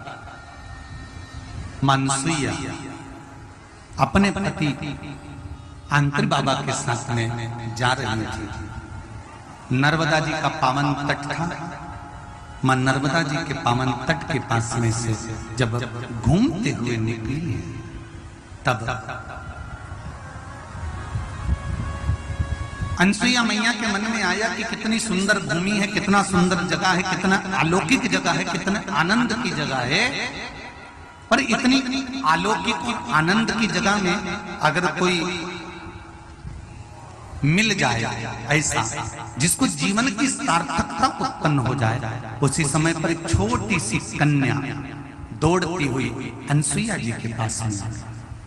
मानसूया अपने पति आंतरी बाबा के साथ में जा रही थी। नर्मदा जी का पावन तट था। मां नर्मदा जी के पावन तट के पास में से जब घूमते हुए निकली तब अनसुईया मैया के मन में आया कि कितनी सुंदर भूमि है, कितना सुंदर जगह है, कितना अलौकिक जगह है, कितना आनंद की जगह है। पर इतनी अलौकिक और आनंद की जगह में अगर कोई मिल जाए ऐसा जिसको जीवन की सार्थकता उत्पन्न हो जाए, उसी समय पर एक छोटी सी कन्या दौड़ती हुई अनसुईया जी के पास में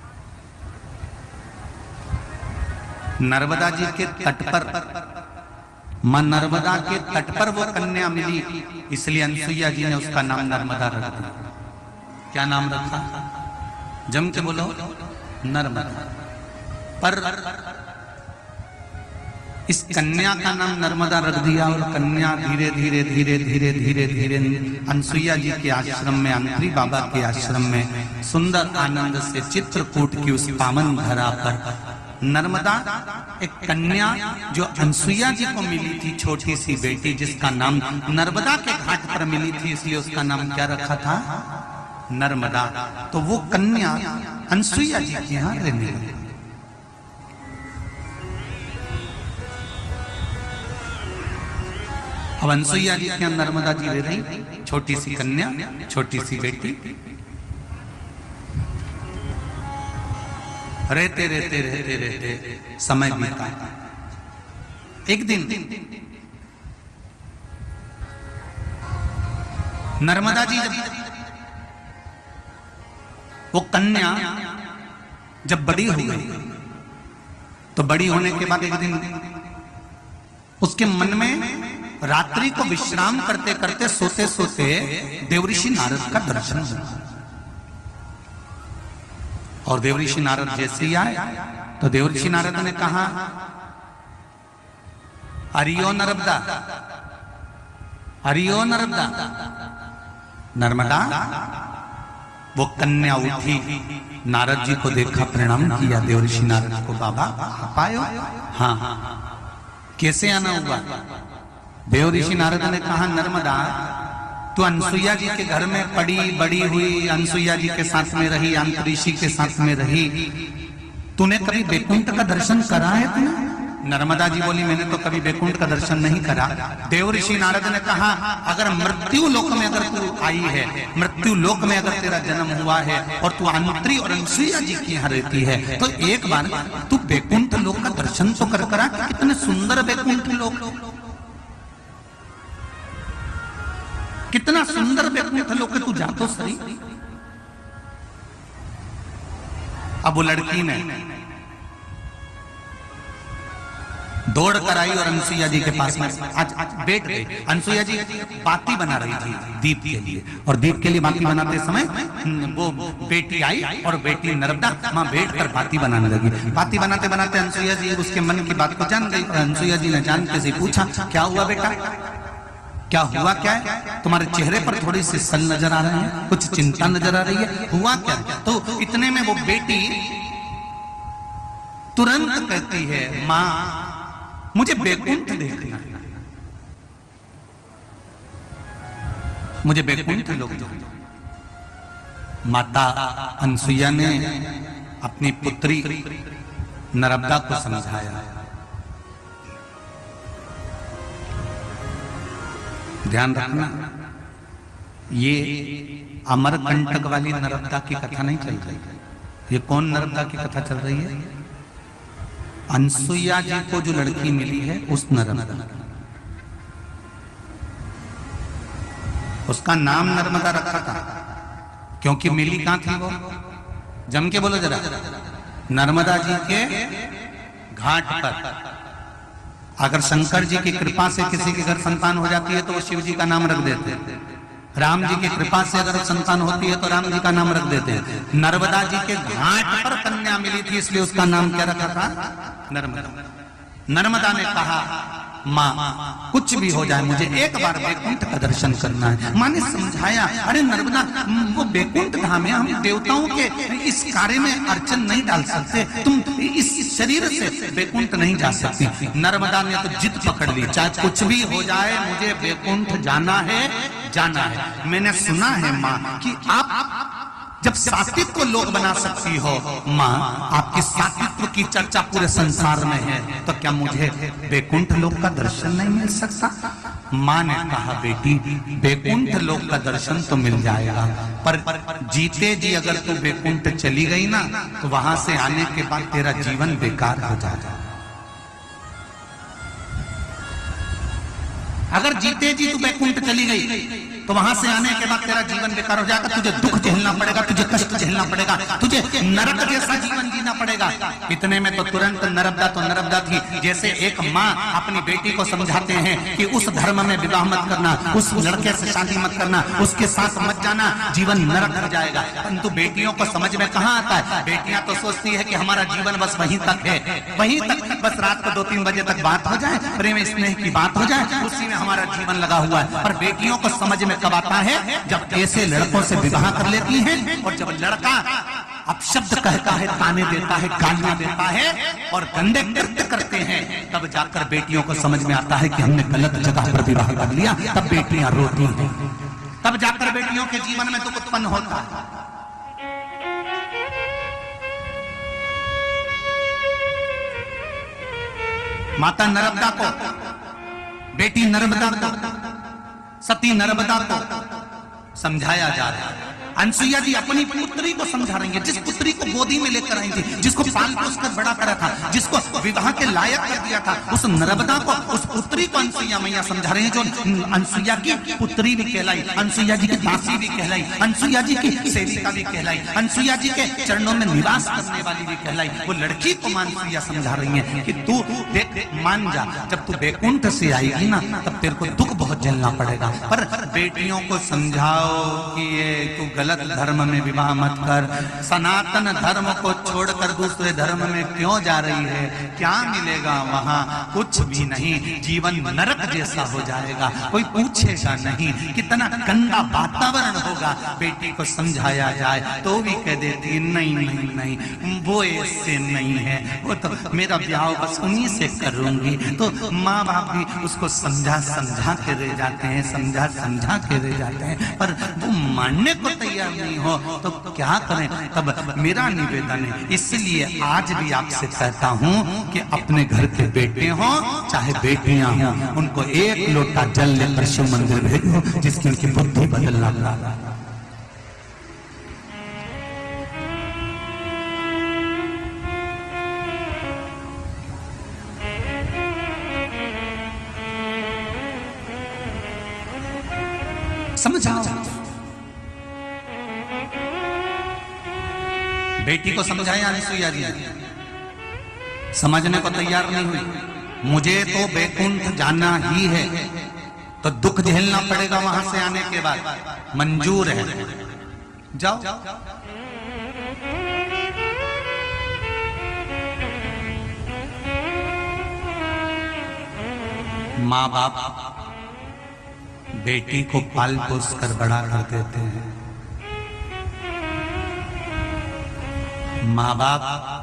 नर्मदा जी के तट पर, मां नर्मदा के तट पर वो कन्या मिली, इसलिए अनसुईया जी ने उसका नाम नर्मदा रख दिया। क्या नाम रखा? जम के बोलो, नर्मदा। पर इस कन्या का नाम नर्मदा रख दिया और कन्या धीरे धीरे धीरे धीरे धीरे धीरे अनसुईया जी के आश्रम में, आंतरी बाबा के आश्रम में सुंदर आनंद से चित्रकूट की उस पावन धरा पर नर्मदा एक कन्या जो अनसुईया जी को मिली थी, छोटी सी बेटी जिसका नाम नर्मदा के घाट पर मिली थी, इसलिए उसका नाम क्या रखा था? नर्मदा। तो वो कन्या अनसुईया जी के यहां रहने लगी। अब अनसुईया जी के यहां नर्मदा जी रह रही, छोटी सी कन्या, छोटी सी बेटी। रहते रहते रहते रहते समय बीता। एक दिन नर्मदा जी वो कन्या जब बड़ी हो गई तो बड़ी होने के बाद एक दिन उसके मन में रात्रि को विश्राम करते करते सोते सोते देवऋषि नारद का दर्शन हुआ। और देवऋषि नारद जैसे ही आए तो देवऋषि नारद ने कहा, हरिओ नर्मदा, हरिओ नर्मदा। नर्मदा। वो कन्या उठी, नारद जी को देखा, प्रणाम किया देवऋषि नारद को। बाबा आप आए हो? हाँ। कैसे आना हुआ? देवऋषि नारद ने कहा, नर्मदा तो अनसुईया जी के घर में पड़ी बड़ी हुई, अनसुईया जी के साथ में रही, अंतरिषि के साथ में रही, तूने कभी बैकुंठ का दर्शन करा है तूने? नर्मदा जी बोली, मैंने तो कभी बैकुंठ का दर्शन नहीं करा। देवऋषि नारद ने कहा, अगर मृत्यु लोक में अगर तू आई है, मृत्यु लोक में अगर तेरा जन्म हुआ है और तू अंतरी और अनसुईया जी के यहाँ रहती है, तो एक बार तू बैकुंठ लोक का दर्शन तो कर करा। कितने सुंदर बैकुंठ लोक, कितना सुंदर बैकुंठ लोक, तू जा तो सही। अब वो लड़की ने दौड़ कर आई और अनसुईया जी के पास में आज बैठ गई। अनसुईया जी बाती बना रही थी दीप के लिए, और दीप के लिए बाती बनाते समय वो बेटी आई और बेटी नर्मदा मां बैठकर बाती बनाने लगी। बाती बनाते बनाते अनसुईया जी उसके मन की बात को जान गई। अनसुईया जी ने जानते से पूछा, क्या हुआ बेटा, क्या हुआ? क्या है तुम्हारे चेहरे पर थोड़ी सी सल नजर आ रही है, कुछ चिंता नजर आ रही है, हुआ क्या? तो इतने में वो बेटी तुरंत कहती है, मां मुझे बैकुंठ देखना, मुझे बैकुंठ लोक देखना। माता अनसुईया ने अपनी पुत्री नर्मदा को समझाया। ध्यान रखना, ये अमरकंटक वाली नर्मदा की कथा नहीं चल रही। ये कौन नर्मदा की कथा चल रही है? अनसुईया जी को जो लड़की मिली है उस नर्मदा, उसका नाम नर्मदा रखा था क्योंकि मिली कहां थी वो? जम के बोलो जरा, नर्मदा जी के घाट पर। अगर शंकर जी की कृपा से किसी के घर संतान हो जाती है तो वो शिव जी का नाम रख देते हैं, राम जी की कृपा से अगर संतान होती है तो राम जी का नाम रख देते हैं। नर्मदा जी के घाट पर कन्या मिली थी, इसलिए उसका नाम क्या रखा था? नर्मदा। नर्मदा ने कहा, माँ कुछ भी हो जाए मुझे एक बार बैकुंठ का दर्शन करना है। माँ ने समझाया, अरे नर्मदा वो बैकुंठ धाम है, हम देवताओं के इस कार्य में अर्चन नहीं डाल सकते, तुम इस शरीर से बैकुंठ नहीं जा सकती। नर्मदा ने तो जिद पकड़ ली, चाहे कुछ भी हो जाए मुझे बैकुंठ जाना है, जाना है। मैंने सुना है माँ कि आप जब सात्वित्व लोग बना सकती हो, माँ आपकी सात्वित्व की चर्चा पूरे संसार में है, तो क्या मुझे बैकुंठ लोक का दर्शन नहीं मिल सकता? माँ ने कहा, बेटी बैकुंठ लोक का दर्शन तो मिल जाएगा, पर जीते जी अगर तू बैकुंठ चली गई ना तो वहां से आने के बाद तेरा जीवन बेकार हो जाएगा। अगर जीते जी तू बैकुंठ चली गई तो वहां से आने के बाद तेरा जीवन बेकार हो जाएगा, तुझे दुख झेलना पड़ेगा, तुझे कष्ट झेलना पड़ेगा, तुझे नरक जैसा जीवन जीना पड़ेगा। इतने में तो तुरंत नर्मदा तो नर्मदा थी, जैसे एक माँ अपनी बेटी को समझाते हैं कि उस धर्म में विवाह मत करना, उस लड़के से शादी मत करना, उसके साथ मत जाना, जीवन नरक हो जाएगा। परंतु बेटियों को समझ में कहाँ आता है? बेटियां तो सोचती है कि हमारा जीवन बस वहीं तक है, वहीं तक, बस रात को 2-3 बजे तक बात हो जाए, प्रेम स्नेह की बात हो जाए, उसी में हमारा जीवन लगा हुआ है। पर बेटियों को समझ में कब आता है? जब ऐसे लड़कों से विवाह कर लेती हैं और जब लड़का अपशब्द कहता है, ताने देता है, गालियां देता है और गंदे कृत्य करते हैं, तब जाकर बेटियों को समझ में आता है कि हमने गलत जगह पर विवाह कर लिया। तब बेटियां रोती हैं, तब जाकर बेटियों के जीवन में दुख उत्पन्न होता है। माता नर्मदा को, बेटी नर्मदा को, सती नर्मदा को समझाया जा रहा है। अनसुईया जी अपनी पुत्री को समझा रही है, जिस पुत्री को गोदी में लेकर आई थी, जिसको पाल पोस कर बड़ा करा था, जिसको विवाह के लायक कर दिया था, उस नर्मदा को, उस पुत्री को अनसुईया मैया समझा रही है, जो अनसुईया की पुत्री भी कहलाई, अनसुईया जी की दासी भी कहलाई, अनसुईया जी की सेविका भी कहलाई, अनसुईया जी के चरणों में निवास करने वाली भी कहलाई। वो लड़की को अनसुईया समझा रही है कि तू देख, मान जा, जब तू बैकुंठ से आएगी ना तब तेरे को दुख बहुत झेलना पड़ेगा। पर बेटियों को समझाओ कि ये तू गलत धर्म में विवाह मत कर, सनातन धर्म को छोड़कर दूसरे धर्म में क्यों जा रही है? क्या मिलेगा वहां? कुछ भी नहीं, जीवन नरक जैसा हो जाएगा, कोई पूछेगा नहीं, कितना गंदा वातावरण होगा। बेटी को समझाया जाए तो भी कह देती नहीं नहीं नहीं, वो ऐसे नहीं है, वो तो मेरा ब्याह बस उन्हीं से करूंगी। तो माँ बाप भी उसको समझा समझा के रह जाते हैं, समझा समझा के रह जाते हैं, पर वो मानने को तैयार नहीं हो तो क्या करें? तब मेरा निवेदन है, इसलिए आज भी आपसे कहता हूं कि अपने घर के बेटे हों चाहे बेटियां हों, उनको एक लोटा जल लेकर शिव मंदिर भेजो, जिसकी उनकी बुद्धि बदलना पड़ा। समझाओ, बेटी को समझाया अनसुईया जी, समझने को तैयार नहीं हुई। मुझे तो बैकुंठ जाना ही है, तो दुख झेलना पड़ेगा वहां से आने के बाद, मंजूर है, जाओ। माँ बाप बेटी को पाल पोस कर बड़ा कर देते हैं। माँ बाप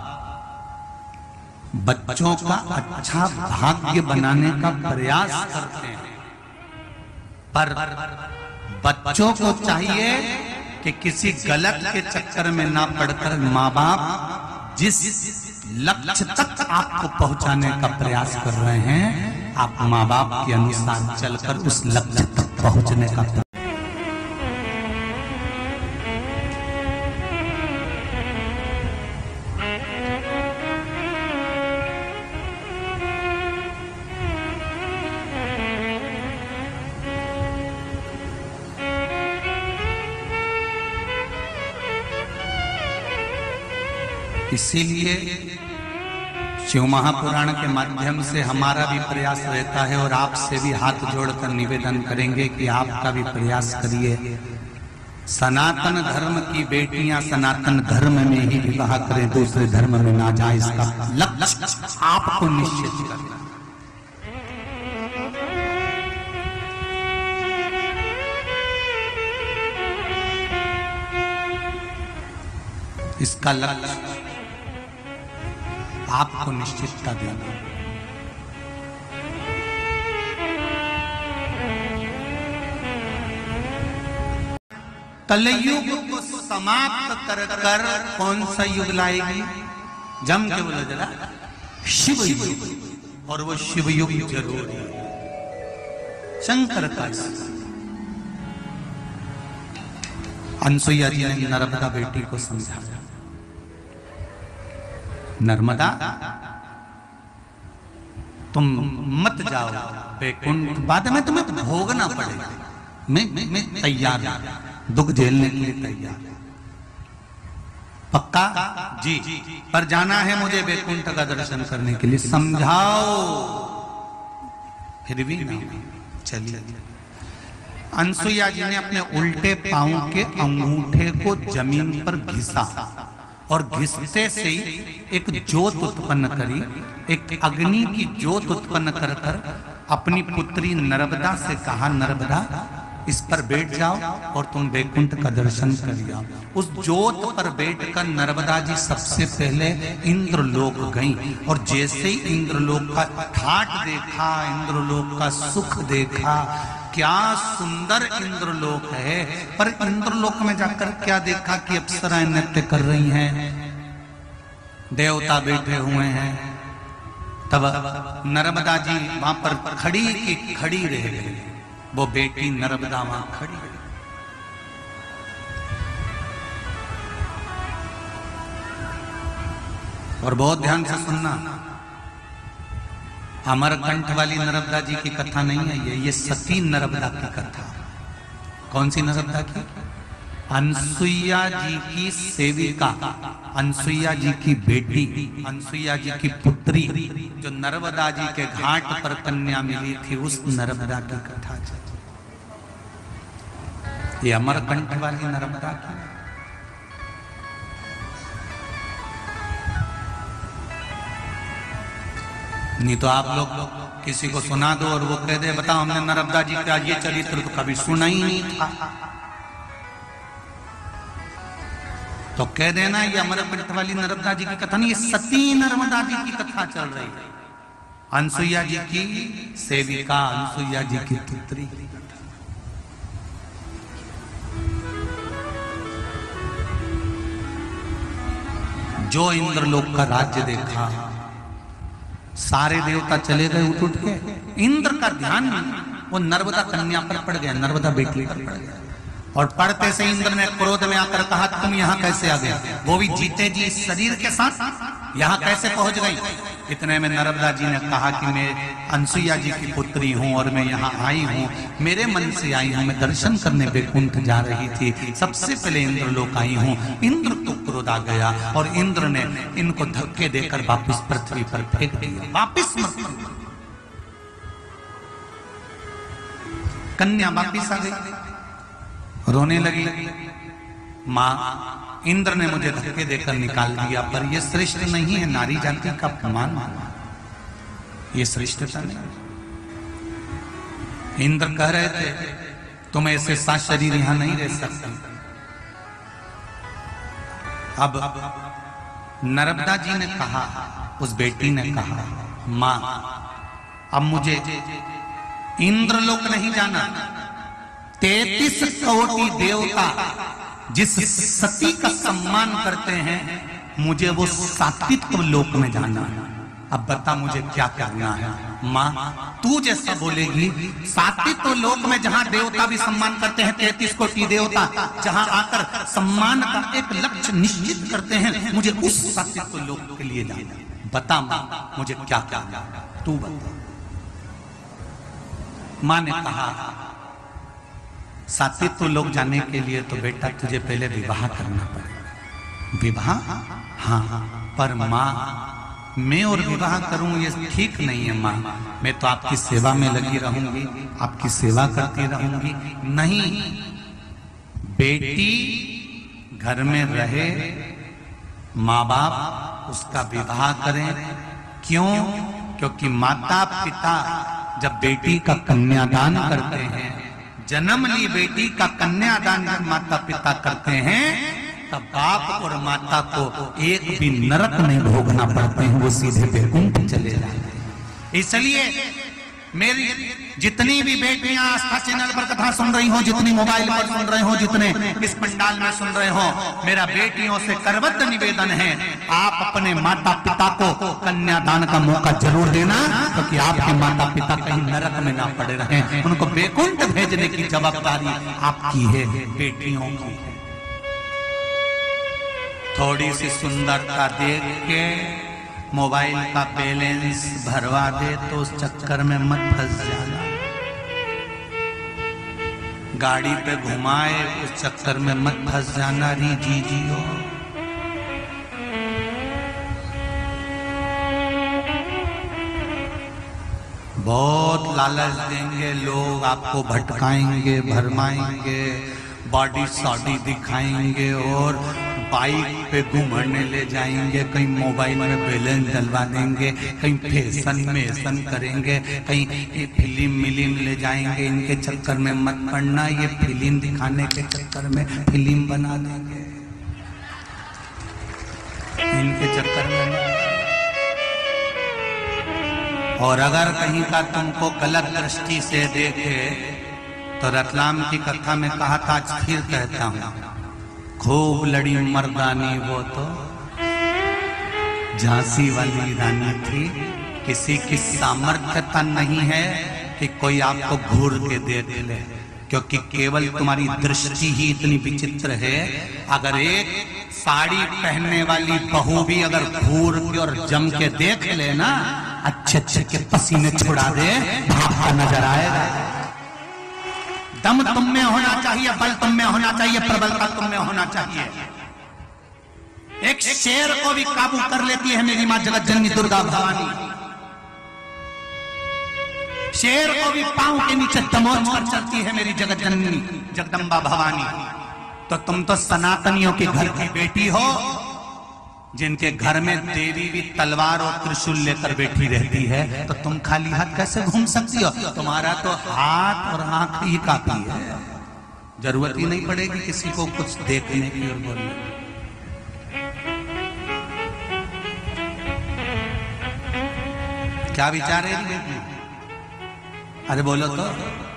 बच्चों का अच्छा भाग्य बनाने का प्रयास करते हैं, पर बच्चों को चाहिए कि किसी गलत के चक्कर में ना पड़कर माँ बाप जिस लक्ष्य तक आपको पहुंचाने का प्रयास कर रहे हैं, आप माँ बाप के अनुसार चलकर उस लक्ष्य तक पहुंचने का। इसीलिए शिव महापुराण के माध्यम से हमारा भी प्रयास रहता है और आपसे भी हाथ जोड़कर निवेदन करेंगे कि आपका भी प्रयास करिए। सनातन धर्म की बेटियां सनातन धर्म में ही विवाह करें, दूसरे धर्म में ना जाए, इसका लक्ष्य आपको निश्चित करना। इसका लक्ष्य आपको निश्चितता देना। कलयुग को समाप्त कर कौन सा युग लाएगी? जम के बोला जरा, शिव युग। और वो शिव युग जरूर है। शंकर का अनसुईया जी ने नर्मदा बेटी को समझाया, नर्मदा तुम मत जाओ बैकुंठ, बाद में तुम्हें भोगना पड़ेगा। मैं तैयार हूं, दुख झेलने के लिए तैयार। पक्का? जी। पर जाना है मुझे बैकुंठ का दर्शन करने के लिए, समझाओ। फिर भी नहीं, चलिए। अनसुईया जी ने अपने उल्टे पांव के अंगूठे को जमीन पर घिसा और घिसते से ही एक ज्योत उत्पन्न करी, एक अग्नि की ज्योत उत्पन्न कर अपनी पुत्री नर्मदा से कहा, नर्मदा इस पर बैठ जाओ और तुम बैकुंठ का दर्शन कर आओ। उस ज्योत पर बैठकर नर्मदा जी सबसे पहले इंद्रलोक गईं और जैसे ही इंद्रलोक का ठाट देखा, इंद्रलोक का सुख देखा, क्या सुंदर इंद्रलोक है। पर इंद्रलोक में जाकर क्या देखा कि अप्सराएं नृत्य कर रही हैं, देवता बैठे हुए हैं। तब नर्मदा जी वहां पर खड़ी की खड़ी रह गई, वो बेटी नर्मदा वहां खड़ी रही। और बहुत ध्यान से सुनना, अमरकंठ वाली नर्मदा जी की कथा नहीं है ये सती नर्मदा की कथा। कौन सी नर्मदा की? अनसुईया जी की सेविका, अनसुईया जी की बेटी, अनसुईया जी की पुत्री, जो नर्मदा जी के घाट पर कन्या मिली थी, उस नर्मदा की कथा। ये अमरकंठ वाली नर्मदा की। नहीं तो आप लोग किसी को सुना दो और वो कह दे, बताओ हमने नर्मदा जी का ये चरित्र तो कभी सुना ही नहीं था, तो कह देना ये अमरकंठ वाली नर्मदा जी की कथा नहीं, ये सती नर्मदा जी की कथा चल रही है। अनसुईया जी की सेविका, अनसुईया जी की पुत्री। जो इंद्रलोक का राज्य देखा, सारे देवता चले गए उठ के, इंद्र का ध्यान वो नर्मदा कन्या पर पड़ गया, नर्मदा बेटी पर पड़ गया। और पढ़ते से इंद्र ने क्रोध में आकर कहा, तुम यहाँ कैसे आ गए? वो भी जीते जी शरीर के साथ यहाँ कैसे पहुंच गई? इतने में नर्मदा जी ने कहा कि मैं अनसुईया जी की पुत्री हूँ और मैं यहाँ आई हूँ, मेरे मन से आई हूँ, मैं दर्शन करने बैकुंठ जा रही थी, सबसे पहले इंद्रलोक आई हूँ। इंद्र को क्रोध आ गया और इंद्र ने इनको धक्के देकर वापिस पृथ्वी पर फेंक दिया, वापिस मृत्यु। कन्या वापिस आ गई, रोने लगी, मां इंद्र ने मुझे धक्के देकर निकाल दिया, पर यह श्रेष्ठ नहीं है, नारी जाति का अपमान माना, ये श्रेष्ठता नहीं। इंद्र कह रहे थे तुम ऐसे सात शरीर यहां नहीं रह सकते। अब नर्मदा जी ने कहा, उस बेटी ने कहा, मां अब मुझे इंद्रलोक नहीं जाना, 33 कोटि देवता जिस सती का सम्मान करते हैं, मुझे वो सात्विक लोक में जाना है। अब बता मुझे क्या करना है? माँ तू जैसा बोलेगी, सात्विक लोक में जहाँ देवता भी सम्मान करते हैं, 33 कोटि देवता जहाँ आकर सम्मान का एक लक्ष्य निश्चित करते हैं, मुझे उस सात्विक लोक के लिए जाना है। बता माँ मुझे क्या करना है, तू बता। माँ ने कहा, सात्विक लोक जाने के लिए तो बेटा तुझे पहले विवाह करना पड़ेगा। विवाह? हाँ, पर माँ मैं और विवाह करूं ये ठीक नहीं है माँ, मैं तो आपकी सेवा में लगी रहूंगी, आपकी सेवा करती रहूंगी। नहीं, बेटी घर में रहे, माँ बाप उसका विवाह करें। क्यों? क्योंकि माता पिता जब बेटी का कन्यादान करते हैं, जन्म ली बेटी का कन्यादान जब माता पिता करते हैं, तब बाप और माता को एक भी नरक नहीं भोगना पड़ते हैं, वो सीधे वैकुंठ चले जाते हैं। इसलिए मेरी जितनी भी बेटियां आस्था चैनल पर कथा सुन रही हो, जितनी मोबाइल पर सुन रहे हो, जितने इस पंडाल में सुन रहे हो, मेरा बेटियों से करबद्ध निवेदन है, आप अपने माता पिता को कन्यादान का मौका जरूर देना, क्योंकि आपके माता पिता कहीं नरक में ना पड़े रहें। उनको वैकुंठ भेजने की जवाबदारी आपकी है, बेटियों की। थोड़ी सी सुंदरता देख के मोबाइल का बैलेंस भरवा दे तो उस चक्कर में मत फंस जाना। गाड़ी पे घुमाए उस चक्कर में मत फंस जाना। री जी जियो। बहुत लालच देंगे लोग, आपको भटकाएंगे, भरमाएंगे, बॉडी सॉडी दिखाएंगे और बाइक पे घूमने ले जाएंगे, कहीं मोबाइल में बैलेंस डलवा देंगे, कहीं फैशन करेंगे, कहीं फिल्म मिलिम ले जाएंगे। इनके चक्कर में मत पड़ना, ये फिल्म दिखाने के चक्कर में फिल्म बना देंगे, इनके चक्कर में। और अगर कहीं का तुमको गलत दृष्टि से देखे तो रतलाम की कथा में कहा था, आज फिर कहता हूं, खूब लड़ी मर्दानी वो तो झांसी वाली रानी थी। किसी की सामर्थ्यता नहीं है कि कोई आपको घूर के देख ले, क्योंकि केवल तुम्हारी दृष्टि ही इतनी विचित्र है। अगर एक साड़ी पहनने वाली बहू भी अगर घूर के और जम के देख ले ना, अच्छे अच्छे के पसीने छुड़ा दे, भागता नजर आएगा। दम तुम में होना चाहिए, बल तुम में होना चाहिए, प्रबलता तुम में होना चाहिए। एक शेर को भी काबू कर लेती है मेरी मां जगत जननी दुर्गा भवानी। शेर को भी पांव के नीचे दमोच कर चलती है मेरी जगत जननी जगदम्बा भवानी। तो तुम तो सनातनियों के घर की बेटी हो, जिनके घर में देवी भी तलवार और त्रिशूल लेकर बैठी रहती है, तो तुम खाली हाथ कैसे घूम सकती हो? तुम्हारा तो हाथ और आंख ही काफी है, जरूरत ही नहीं पड़ेगी किसी को कुछ देखने की और बोलने की। क्या विचार है बेटी? अरे बोलो तो।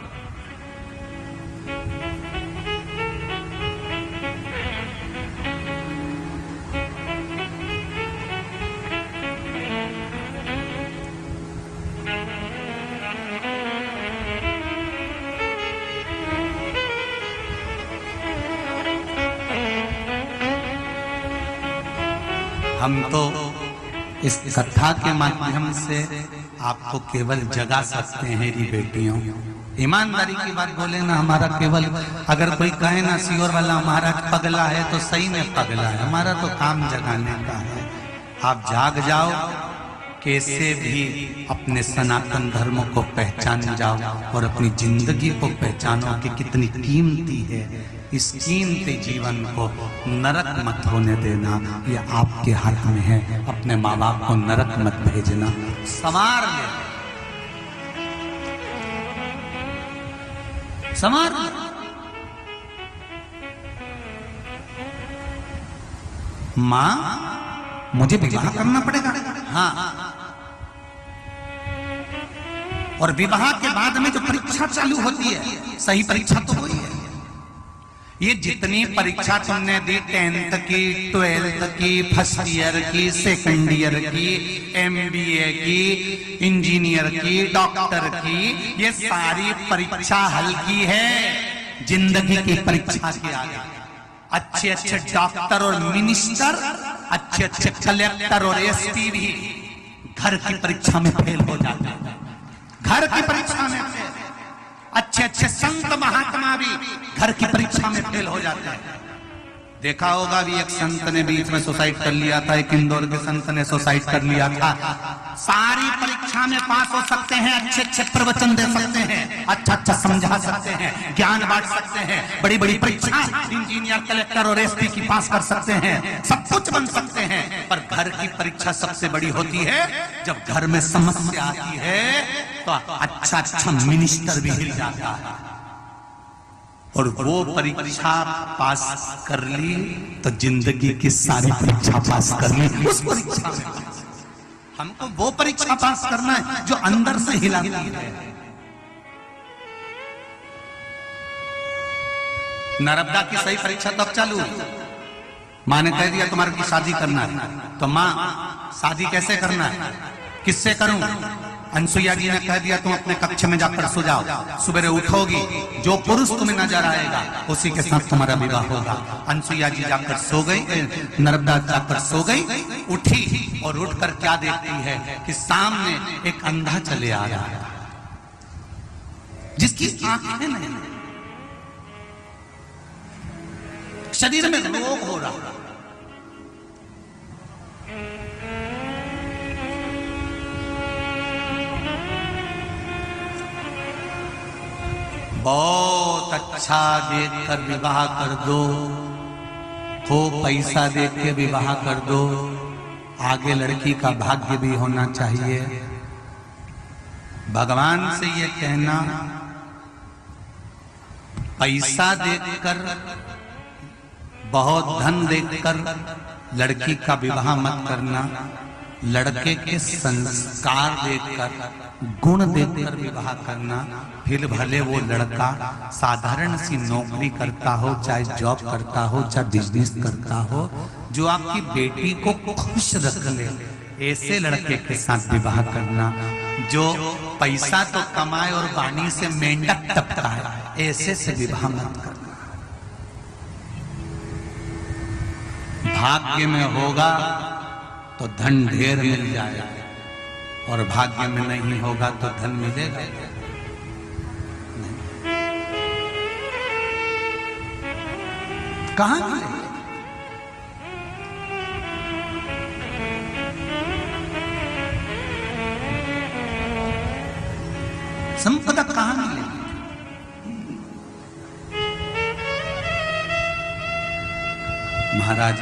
हम तो इस कथा के माध्यम से आपको केवल जगा सकते हैं री बेटियों। ईमानदारी की बात बोले ना, हमारा केवल अगर कोई कहे ना सियोर वाला महाराज पगला है, तो सही में पगला है। हमारा तो काम जगाने का है। आप जाग जाओ, कैसे भी अपने सनातन धर्म को पहचान जाओ और अपनी जिंदगी को पहचानो कि कितनी कीमती है। इस कीमती जीवन को नरक मत होने देना, ये आपके हाथ में है। अपने माँ बाप को नरक मत भेजना, संवार ले, संवार ले। माँ, मुझे विवाह करना पड़ेगा। हाँ, और विवाह के बाद में जो परीक्षा चालू होती है, सही परीक्षा तो वही है। ये जितनी परीक्षा तुमने दी, 10th की, 12th की, फर्स्ट ईयर की, सेकंड ईयर की, MBA की, इंजीनियर की, डॉक्टर की, ये सारी परीक्षा हल्की है जिंदगी की परीक्षा के आगे। अच्छे अच्छे डॉक्टर और मिनिस्टर, अच्छे अच्छे कलेक्टर और SP भी घर की परीक्षा में फेल हो जाते हैं। घर की परीक्षा में फेल। अच्छे अच्छे संत महात्मा भी घर की परीक्षा में फेल हो जाते हैं। देखा होगा भी एक संत ने बीच में सुसाइड कर लिया था, एक इंदौर के संत ने सुसाइड कर लिया था। सारी परीक्षा में पास हो सकते हैं, अच्छे अच्छे प्रवचन दे सकते हैं, अच्छा अच्छा समझा सकते हैं, ज्ञान बांट सकते हैं, बड़ी बड़ी परीक्षा इंजीनियर कलेक्टर और एसपी की पास कर सकते हैं, सब कुछ बन सकते हैं। पर घर की परीक्षा सबसे बड़ी होती है। जब घर में समस्या आती है तो अच्छा अच्छा मिनिस्टर भी हिल जाता है। और वो परीक्षा पास कर ली तो जिंदगी की सारी परीक्षा पास कर ली उस परीक्षा में। हमको वो परीक्षा पास करना है जो अंदर से हिलाती है। नर्मदा की सही परीक्षा तब चालू, माँ ने कह दिया तुम्हारे की शादी करना है, तो माँ शादी कैसे करना है, किससे करूं? अनसुईया जी ने कह दिया तुम अपने कक्ष में जाकर सो जाओ, सवेरे उठोगी जो पुरुष तुम्हें नजर आएगा उसी के साथ तुम्हारा विवाह होगा। अनसुईया जी जाकर सो गई, नर्मदा जाकर सो गई, उठी और उठकर क्या देखती है कि सामने एक अंधा चले आ रहा है जिसकी आंखें नहीं, शरीर में रोग हो रहा है। बहुत अच्छा देखकर विवाह कर दो, खूब पैसा देख के विवाह कर दो, आगे लड़की का भाग्य भी होना चाहिए। भगवान से ये कहना पैसा देखकर, बहुत धन देखकर लड़की का विवाह मत करना, लड़के के संस्कार देखकर, गुण देखकर विवाह करना। फिर भले वो लड़का साधारण सी नौकरी करता हो, चाहे जॉब करता हो, चाहे बिजनेस करता हो, जो आपकी बेटी को खुश रख ले, ऐसे लड़के के साथ विवाह करना। जो पैसा तो कमाए और वाणी से मेंढक टपका है, ऐसे से विवाह मत करना। भाग्य में होगा तो धन ढेर मिल जाएगा, और भाग्य में नहीं होगा तो धन मिलेगा कहां मिलेगा? संपदा कहां मिलेगी? महाराज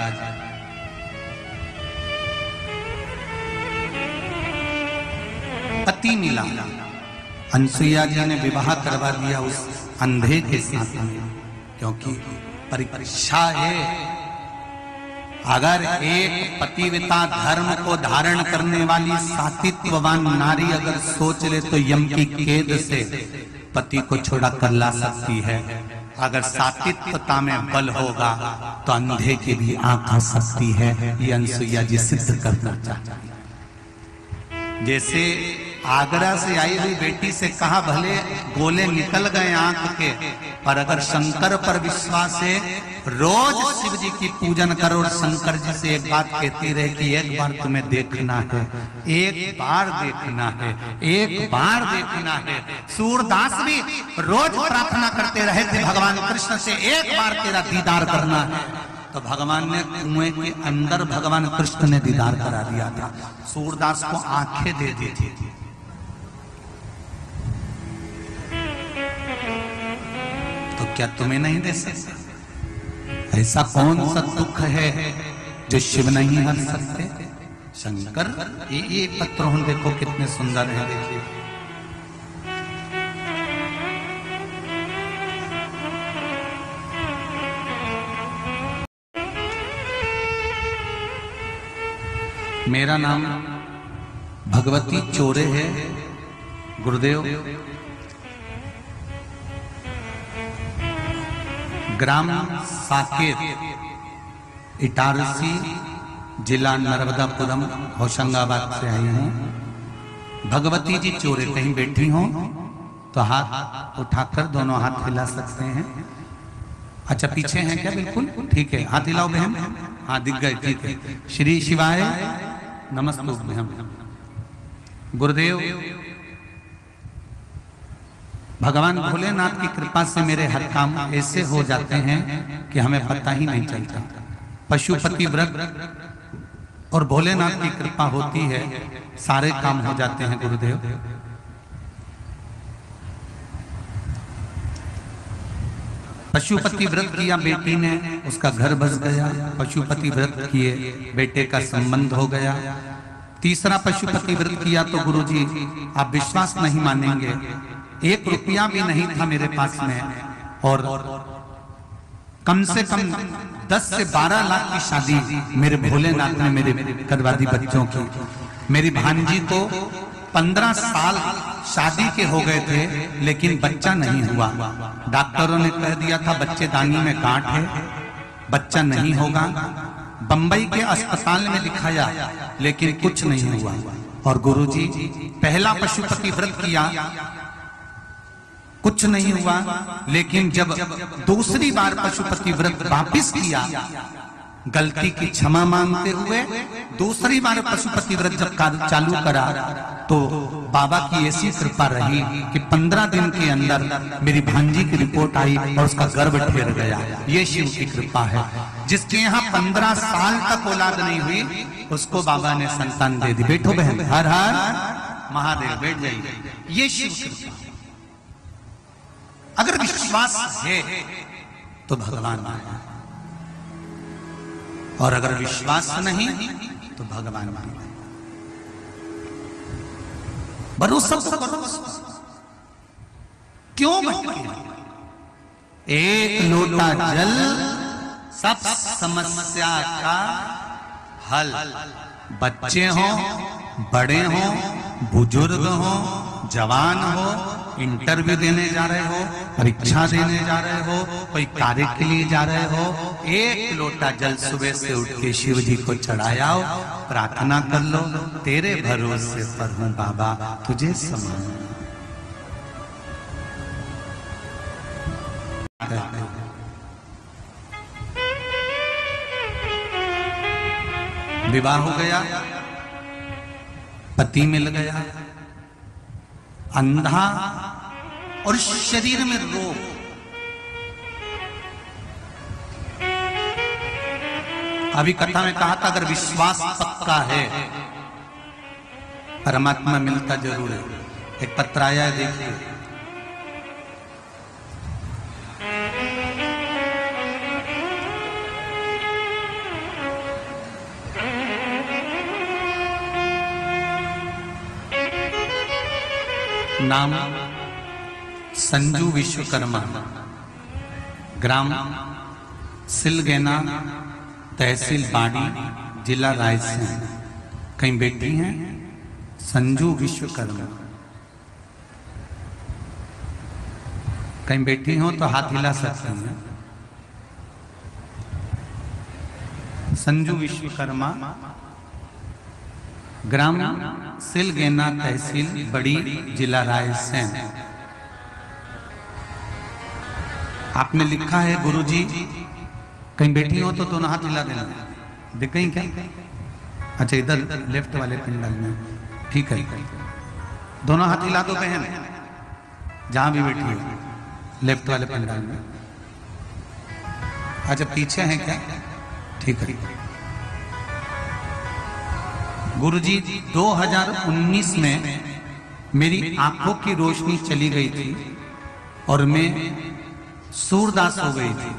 पति मिला, अनसुईया जी ने विवाह करवा दिया उस अंधे के साथ में, क्योंकि परीक्षा है। अगर एक पतिव्रता धर्म को धारण करने वाली सात्वित्ववान नारी अगर सोच ले तो यम की कैद से पति को छुड़ा कर ला सकती है। अगर सात्वित्वता में बल होगा तो अंधे की भी आंख आ सकती है। ये अनसुईया जी सिद्ध करना चाहती है। जैसे आगरा से आई हुई बेटी से कहा भले गोले निकल गए आंख के, पर अगर शंकर पर विश्वास है, रोज शिव जी की पूजन करो और शंकर जी से एक बात कहती रहे कि एक बार तुम्हें देखना है, एक बार देखना है, एक बार देखना है। सूरदास भी रोज प्रार्थना करते रहे थे भगवान कृष्ण से, एक बार तेरा दीदार करना है। तो भगवान ने कुएं के अंदर भगवान कृष्ण ने दीदार करा दिया था। सूरदास को आंखें दे दी थी। तो क्या तुम्हें नहीं दे सकते? ऐसा कौन सा दुख है जो शिव नहीं हर सकते? शंकर ये पत्र देखो कितने सुंदर है, देखिए। मेरा नाम भगवती चोरे है, गुरुदेव। ग्राम साकेत, इटारसी, जिला नर्मदापुरम, होशंगाबाद से आई हूँ। भगवती जी चोरे कहीं बैठी हो तो हाथ उठाकर दोनों हाथ हिला सकते हैं। अच्छा पीछे हैं क्या? बिल्कुल ठीक है, हाथ हिलाओ बहन। हाँ दिख गए, ठीक है। श्री शिवाय नमस्तुभ्यं। गुरुदेव, भगवती जी चोरे हैं, गुरुदेव। ग्राम साकेत, इटारसी, जिला नर्मदापुरम, होशंगाबाद से आई हूँ। भगवती जी चोरे कहीं बैठी हो तो हाथ उठाकर दोनों हाथ हिला सकते हैं। अच्छा पीछे हैं क्या? बिल्कुल ठीक है, हाथ हिलाओ बहन। हाँ दिख गए, ठीक है। श्री शिवाय भगवान भोलेनाथ की कृपा से मेरे हर काम ऐसे हो जाते हैं कि हमें पता ही नहीं चलता। पशुपति व्रत और भोलेनाथ की कृपा होती है, सारे काम हो जाते हैं गुरुदेव। पशुपति व्रत किया बेटी ने, उसका घर बस गया। पशुपति व्रत किए, बेटे का संबंध हो गया। तीसरा पशुपति व्रत किया तो गुरुजी आप विश्वास नहीं मानेंगे, 1 रुपया भी नहीं था मेरे पास में, और कम से कम 10 से 12 लाख की शादी मेरे भोलेनाथ ने मेरे करवा दी बच्चों की। मेरी भांजी को 15 साल शादी के हो गए थे, लेकिन बच्चा नहीं हुआ। डॉक्टरों ने कह दिया था बच्चेदानी में गांठ है, बच्चा नहीं होगा। बंबई के अस्पताल में दिखाया, लेकिन कुछ नहीं हुआ। और गुरुजी पहला पशुपति व्रत किया, कुछ नहीं हुआ। लेकिन जब दूसरी बार पशुपति व्रत वापिस किया, गलती की क्षमा मांगते हुए दूसरी बार पशुपति व्रत जब चालू करा, तो बाबा की ऐसी कृपा रही कि 15 दिन के अंदर मेरी भांजी की रिपोर्ट आई और उसका गर्भ ठहर गया। ये शिव की कृपा है। जिसके यहाँ 15 साल तक औलाद नहीं हुई, उसको बाबा ने संतान दे दी। बैठो बहन, हर हर महादेव, बैठ जाइए। ये शिव कृपा। अगर विश्वास है तो भगवान है, और अगर विश्वास नहीं तो भगवान नहीं। भरोसा तो भरोसा क्यों भटके? एक लोटा जल सब समस्या का हल। बच्चे हो, बड़े हो, बुजुर्ग हो, जवान हो, इंटरव्यू देने जा रहे हो, परीक्षा देने जा रहे हो, कोई कार्य के लिए जा रहे हो, 1 लोटा जल सुबह से उठ के शिव जी को चढ़ाओ, प्रार्थना कर लो, तेरे भरोसे पर हूं बाबा, तुझे समान। विवाह हो गया, पति मिल गया, अंधा और शरीर में रोग। अभी कथा में कहा था अगर विश्वास पक्का है परमात्मा मिलता जरूर है। एक पत्र आया है, देखिए। नाम संजू विश्वकर्मा, ग्राम सिलगेना, तहसील बाड़ी, जिला रायसेन। कहीं बेटी हैं संजू विश्वकर्मा? कहीं बेटी हो तो हाथ हिला सकते हैं। संजू विश्वकर्मा, ग्राम सिलगेना, तहसील बड़ी, जिला रायसेन। आपने लिखा है गुरुजी, कहीं बैठी हो तो दोनों हाथ हिला देना। दिख गई क्या? अच्छा, इधर लेफ्ट वाले पिंडल में, ठीक है। दोनों हाथ हिला दो बहन, जहां भी बैठी हो, लेफ्ट वाले पिंडल में। अच्छा, पीछे है क्या? ठीक है। गुरुजी 2019 में मेरी आंखों की रोशनी चली गई थी और मैं सूरदास हो गई थी।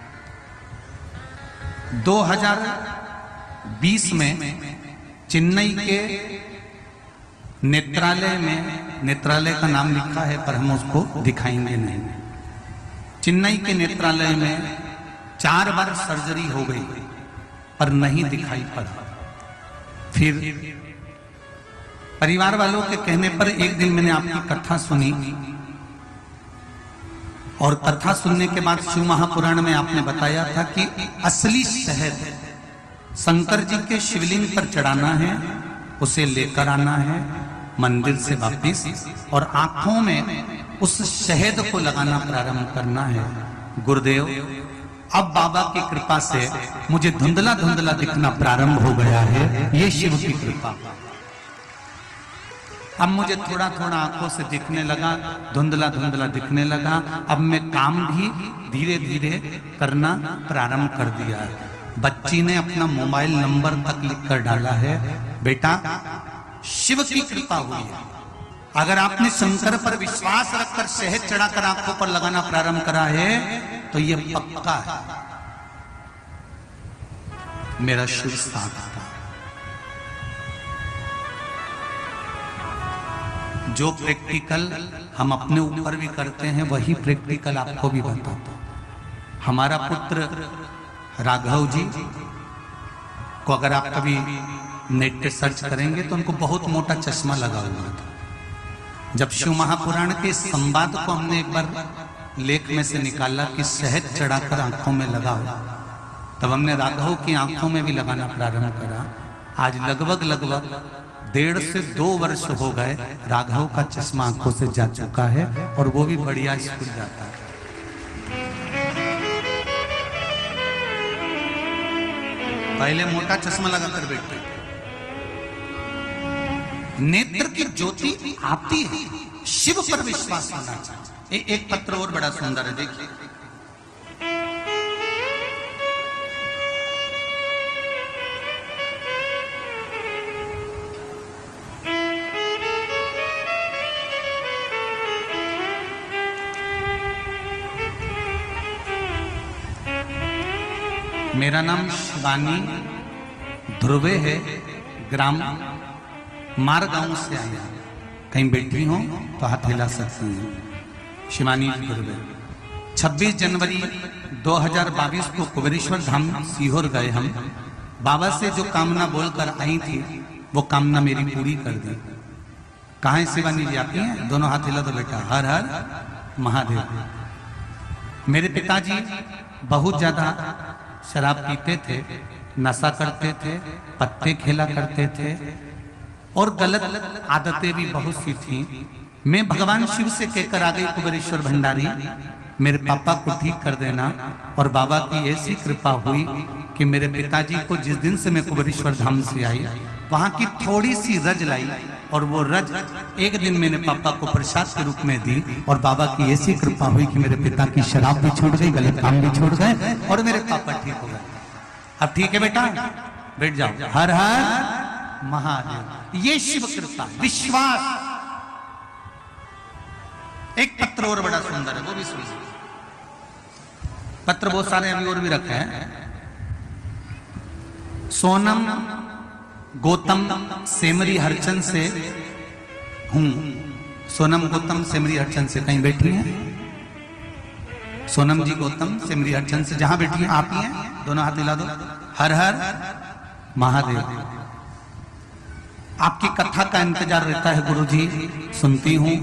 2020 में चेन्नई के नेत्रालय में, नेत्रालय का नाम लिखा है पर हम उसको दिखाएंगे नहीं, चेन्नई के नेत्रालय में 4 बार सर्जरी हो गई पर नहीं दिखाई पड़ा। फिर परिवार वालों के कहने पर एक दिन मैंने आपकी कथा सुनी और कथा सुनने के बाद शिव महापुराण में आपने बताया था कि असली शहद शंकर जी के शिवलिंग पर चढ़ाना है, उसे लेकर आना है मंदिर से वापिस और आंखों में उस शहद को लगाना प्रारंभ करना है। गुरुदेव, अब बाबा की कृपा से मुझे धुंधला धुंधला दिखना प्रारंभ हो गया है। ये शिव की कृपा। अब मुझे थोड़ा थोड़ा आंखों से दिखने लगा, धुंधला धुंधला दिखने लगा। अब मैं काम भी धीरे धीरे करना प्रारंभ कर दिया है। बच्ची ने अपना मोबाइल नंबर तक लिख कर डाला है, बेटा शिव की कृपा हुई है। अगर आपने शंकर पर विश्वास रखकर शहद चढ़ाकर आंखों पर लगाना प्रारंभ करा है तो ये पक्का है, मेरा शिव साथ था। जो प्रैक्टिकल हम अपने ऊपर भी करते हैं वही प्रैक्टिकल आपको भी बताता हूं। हमारा पुत्र राघव जी को अगर आप कभी नेट पे सर्च करेंगे तो उनको बहुत मोटा चश्मा लगा हुआ था। जब शिव महापुराण के संवाद को हमने एक बार लेख में से निकाला कि शहद चढ़ाकर आंखों में लगाओ, तब हमने राघव की आंखों में भी लगाना प्रारंभ करा। आज लगभग 1.5 से 2 वर्ष हो गए, राघव का चश्मा आंखों से जा चुका है और वो भी बढ़िया स्कूल जाता है। पहले मोटा चश्मा लगाकर बैठते, नेत्र की ज्योति आती है, शिव पर विश्वास होना चाहिए। एक पत्र और बड़ा सुंदर है, देखिए। मेरा नाम शिवानी ध्रुवे है, ग्राम मारगांव से आया। कहीं बैठी हो तो हाथ हिला सकती हूँ। शिवानी ध्रुवे 26 जनवरी 2022 को कुबेरेश्वर धाम सीहोर गए हम। बाबा से जो कामना बोलकर आई थी वो कामना मेरी पूरी कर दी। कहाँ है शिवानी जी? आती हैं? दोनों हाथ हिला दो बेटा। हर हर महादेव। मेरे पिताजी बहुत ज्यादा शराब पीते थे, नशा करते थे, पत्ते खेला करते थे और गलत आदतें भी बहुत सी थी। मैं भगवान शिव से कहकर आ गई, कुबेरेश्वर भंडारी मेरे पापा को ठीक कर देना। और बाबा की ऐसी कृपा हुई कि मेरे पिताजी को जिस दिन से मैं कुबेरेश्वर धाम से आई, वहां की थोड़ी सी रज लाई और वो रज एक दिन मैंने पापा को प्रसाद के रूप में दी। और बाबा की ऐसी कृपा हुई कि मेरे पिता की शराब भी छूट गई, गलत काम भी छूट गए और मेरे पापा ठीक हो गए। अब ठीक है बेटा, बैठ जाओ। हर हर महादेव। ये शिव कृपा, विश्वास। एक पत्र और बड़ा सुंदर है, वो भी सुनिए। पत्र बहुत सारे अभी और भी रखे हैं। सोनम गौतम सेमरी हरचंद से हूं। सोनम गौतम सेमरी हरचंद से कहीं बैठी हैं? सोनम जी गौतम सेमरी हरचंद से जहां बैठी हैं आप ही हैं, दोनों हाथ हिला दो। हर हर महादेव। आपकी कथा का इंतजार रहता है गुरुजी, सुनती हूं।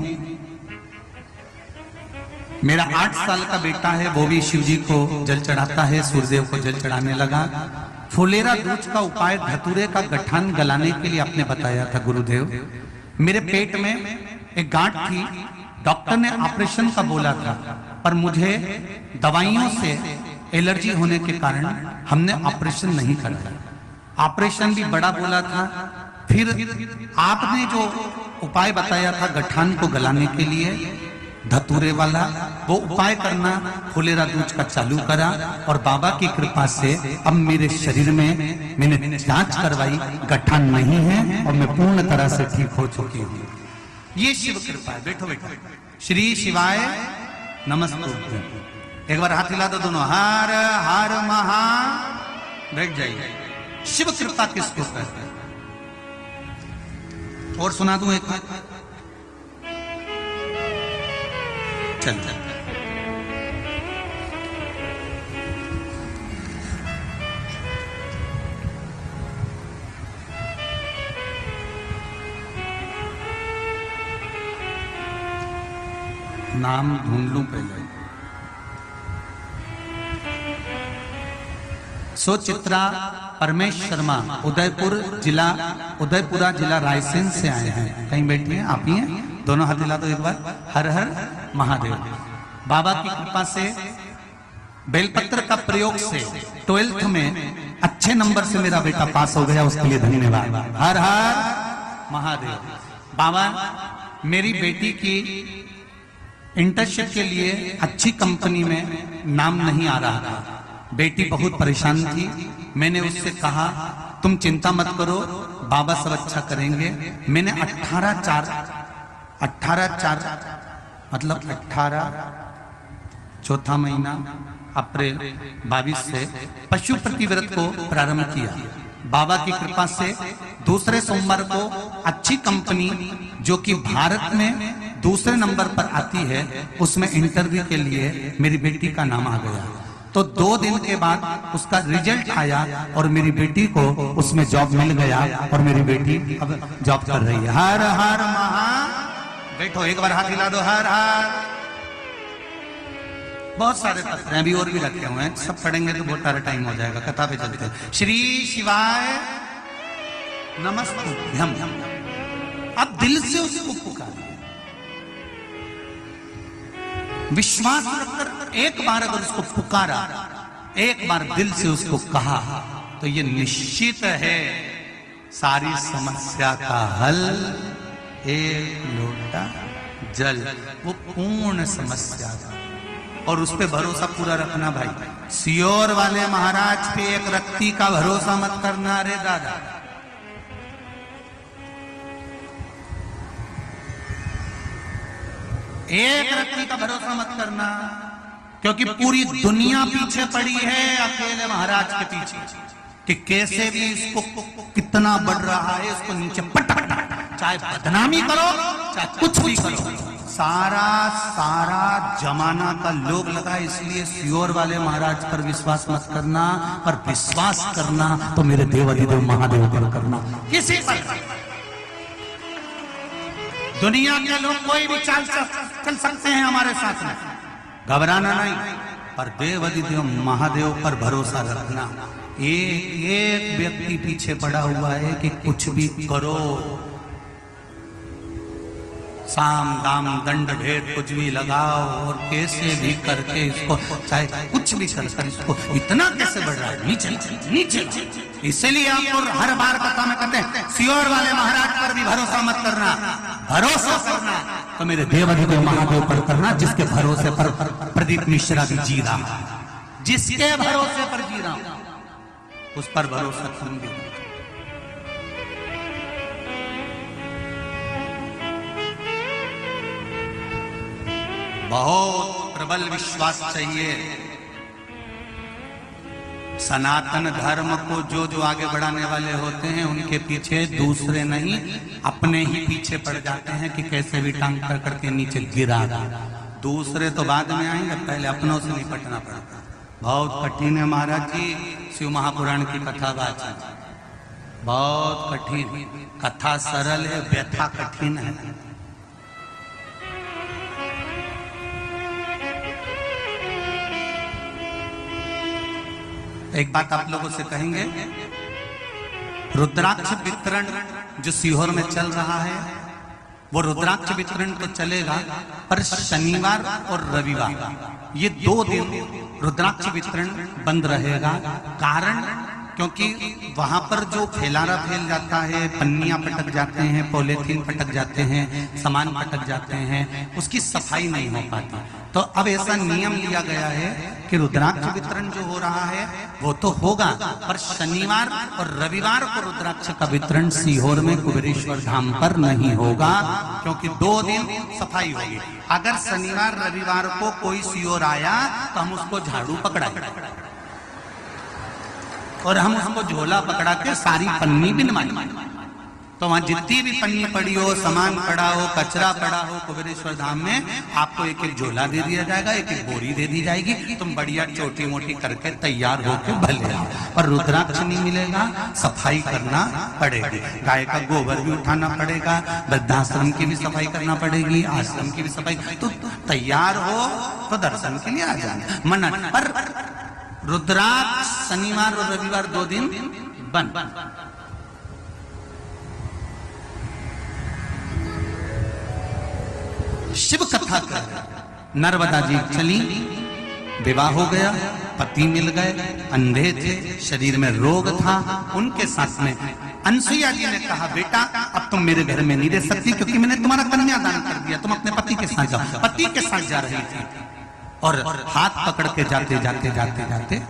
मेरा 8 साल का बेटा है, वो भी शिव जी को जल चढ़ाता है, सूर्यदेव को जल चढ़ाने लगा। फुलेरा दूज का उपाय धतूरे का गठान गलाने के लिए आपने बताया था गुरुदेव। मेरे पेट में एक गांठ थी, डॉक्टर ने ऑपरेशन का बोला था, पर मुझे दवाइयों से एलर्जी होने के कारण हमने ऑपरेशन नहीं कराया। ऑपरेशन भी बड़ा बोला था। फिर आपने जो उपाय बताया था गठान को गलाने के लिए, धतूरे वाला, वो उपाय करना फुलेरा दूज का चालू करा। और बाबा की कृपा से अब मेरे शरीर में मैंने जांच करवाई, गठान नहीं है और मैं पूर्ण तरह से ठीक हो चुकी हूँ। ये शिव कृपा है। बैठो बैठो। श्री शिवाय नमस्ते। एक बार हाथ हिला दो दोनों। हर हर महा। बैठ जाइए। शिव कृपा किसको कहते हैं? और सुना दूं एक। चल चल। नाम ढूंढ लूं पहले। सुचित्रा परमेश शर्मा, उदयपुरा जिला रायसेन से आए हैं। कहीं बैठी हैं? आप ही हैं? दोनों हाथ हिला दो एक बार। हर हर महादेव। बाबा की कृपा से बेलपत्र का प्रयोग से 12th में अच्छे नंबर से मेरा बेटा पास हो गया, उसके लिए धन्यवाद। हर हर महादेव। बाबा मेरी बेटी की इंटर्नशिप के लिए अच्छी कंपनी में नाम नहीं आ रहा था, बेटी बहुत परेशान थी। मैंने उससे कहा तुम चिंता मत करो, बाबा सब अच्छा करेंगे। मैंने 18/4 मतलब 18 चौथा महीना अप्रैल 22 से पशु प्रतिव्रत को प्रारंभ किया। बाबा की कृपा से दूसरे सोमवार को अच्छी कंपनी जो कि भारत में दूसरे नंबर पर आती है उसमें इंटरव्यू के लिए मेरी बेटी का नाम आ गया। तो 2 दिन के बाद उसका रिजल्ट आया और मेरी बेटी को उसमें जॉब मिल गया और मेरी बेटी अब जॉब कर रही है। हर हर महा, बैठो एक बार हाथ हिला दो, हर हर। बहुत सारे पत्र हैं, अभी और भी रखे हुए हैं, सब पढ़ेंगे तो बहुत सारा टाइम हो जाएगा। कथा पे चलते हैं। श्री शिवाय नमस्तुभ्यम। अब दिल से उसको पुकारिए, विश्वास रखकर एक बार अगर उसको पुकारा, एक बार दिल से उसको कहा तो ये निश्चित है सारी समस्या का हल एक लोटा जल। वो पूर्ण समस्या का, और उस पे भरोसा पूरा रखना भाई। सियोर वाले महाराज पे एक रत्ती का भरोसा मत करना रे दादा। एक रत्ती का भरोसा मत करना, क्योंकि पूरी दुनिया पीछे पड़ी है अकेले महाराज के पीछे कि कैसे भी इसको कितना बढ़ रहा है, इसको नीचे पटक, चाहे बदनामी करो चाहे कुछ भी करो, सारा जमाना का लोग लगा। इसलिए सियोर वाले महाराज पर विश्वास मत करना, और विश्वास करना तो मेरे देवाधिदेव महादेव पर करना। किसी पर दुनिया के लोग कोई भी चल सकते हैं हमारे साथ में, घबराना नहीं, पर देवाधिदेव महादेव पर भरोसा रखना। एक व्यक्ति पीछे पड़ा हुआ है कि कुछ भी करो, साम दाम दंड भेद कुछ भी लगाओ और कैसे भी करके इसको, चाहे कुछ भी कर इसको, इतना कैसे बढ़ रहा है, नीचे नीचे। इसलिए आपको हर बार कथा में कहते हैं सियोर वाले महाराज पर भी भरोसा मत करना, भरोसा करना तो मेरे देवाधिदेव महादेव पर करना, जिसके भरोसे पर प्रदीप मिश्रा भी जी रहा, जिसके भरोसे पर जी रहा उस पर भरोसा करूंगी। बहुत प्रबल विश्वास चाहिए। सनातन धर्म को जो आगे बढ़ाने वाले होते हैं उनके पीछे दूसरे नहीं अपने ही पीछे पड़ जाते हैं कि कैसे भी टांग कर करके नीचे गिरा। दूसरे तो बाद में आएंगे, पहले अपनों से निपटना पड़ता। बहुत कठिन है महाराज जी, शिव महापुराण की कथा बात है, बहुत कठिन। कथा सरल है, व्यथा कठिन है। एक बात आप लोगों से कहेंगे, रुद्राक्ष वितरण जो सीहोर में चल रहा है वो रुद्राक्ष वितरण तो चलेगा, पर शनिवार और रविवार ये 2 दिन रुद्राक्ष वितरण बंद रहेगा। कारण क्योंकि वहां पर जो फैलारा फैल जाता है, पन्नियां पटक जाते हैं, पॉलीथीन पटक जाते हैं, सामान पटक जाते हैं, उसकी सफाई नहीं हो पाती। तो अब ऐसा नियम लिया गया है कि रुद्राक्ष वितरण जो हो रहा है वो तो होगा, पर शनिवार और रविवार को रुद्राक्ष का वितरण सीहोर में कुबेरेश्वर धाम पर नहीं होगा, क्योंकि 2 दिन सफाई होगी। अगर शनिवार रविवार को कोई सीहोर आया तो हम उसको झाड़ू पकड़ाएंगे और हम उसको झोला पकड़ा के सारी पन्नी बिनवाएंगे। तो वहां जितनी भी पन्नी पड़ी हो, सामान पड़ा हो, कचरा पड़ा हो, कुबेरेश्वर धाम में आपको एक एक झोला दे दिया जाएगा, एक एक बोरी दे दी जाएगी। तुम बढ़िया छोटी मोटी करके तैयार होके भले आओ। और रुद्राक्ष नहीं मिलेगा, सफाई करना पड़ेगी, गाय का गोबर भी उठाना पड़ेगा, वृद्धाश्रम की भी सफाई करना पड़ेगी, आश्रम की भी सफाई। तो तैयार हो तो दर्शन के लिए आ जाना मना। पर रुद्राक्ष शनिवार और रविवार 2 दिन बंद। शिव कथा कर नर्मदा जी चली, विवाह हो गया, पति मिल गए, अंधे थे, शरीर में रोग था, उनके साथ में अनसुईया जी ने कहा बेटा अब तुम मेरे घर में नहीं रह सकती क्योंकि मैंने तुम्हारा कन्यादान कर दिया, तुम अपने पति के साथ जाओ। पति के साथ जा रही थी और हाथ पकड़ के जाते जाते जाते जाते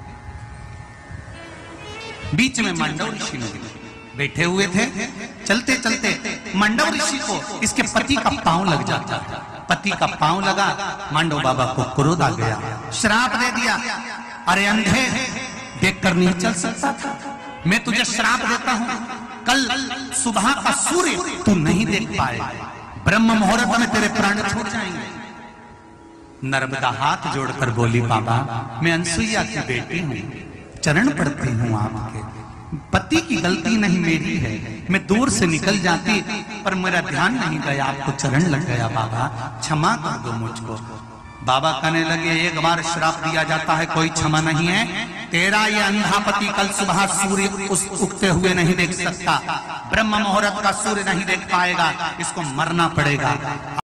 बीच में मांडव ऋषि मिले, बैठे हुए थे। चलते चलते मांडव ऋषि को इसके पति का पांव लग जाता, पति का पांव लगा, मांडव बाबा को क्रोध आ गया, श्राप दे दिया। अरे अंधे, देखकर नहीं चल सकता था, मैं तुझे श्राप देता हूं, कल सुबह का सूर्य तू नहीं देख पाए, ब्रह्म मुहूर्त में तेरे प्राण छूट जाएंगे। नर्मदा हाथ जोड़कर बोली बाबा मैं अनसुईया की बेटी हूं, चरण पड़ती हूं आपके, पति की गलती नहीं मेरी है, मैं दूर से निकल जाती पर मेरा ध्यान नहीं गया, आपको चरण लग गया, बाबा क्षमा कर दो मुझको। बाबा कहने लगे एक बार श्राप दिया जाता है कोई क्षमा नहीं है, तेरा ये अंधा पति कल सुबह सूर्य उगते हुए नहीं देख सकता, ब्रह्म मुहूर्त का सूर्य नहीं देख पाएगा, इसको मरना पड़ेगा।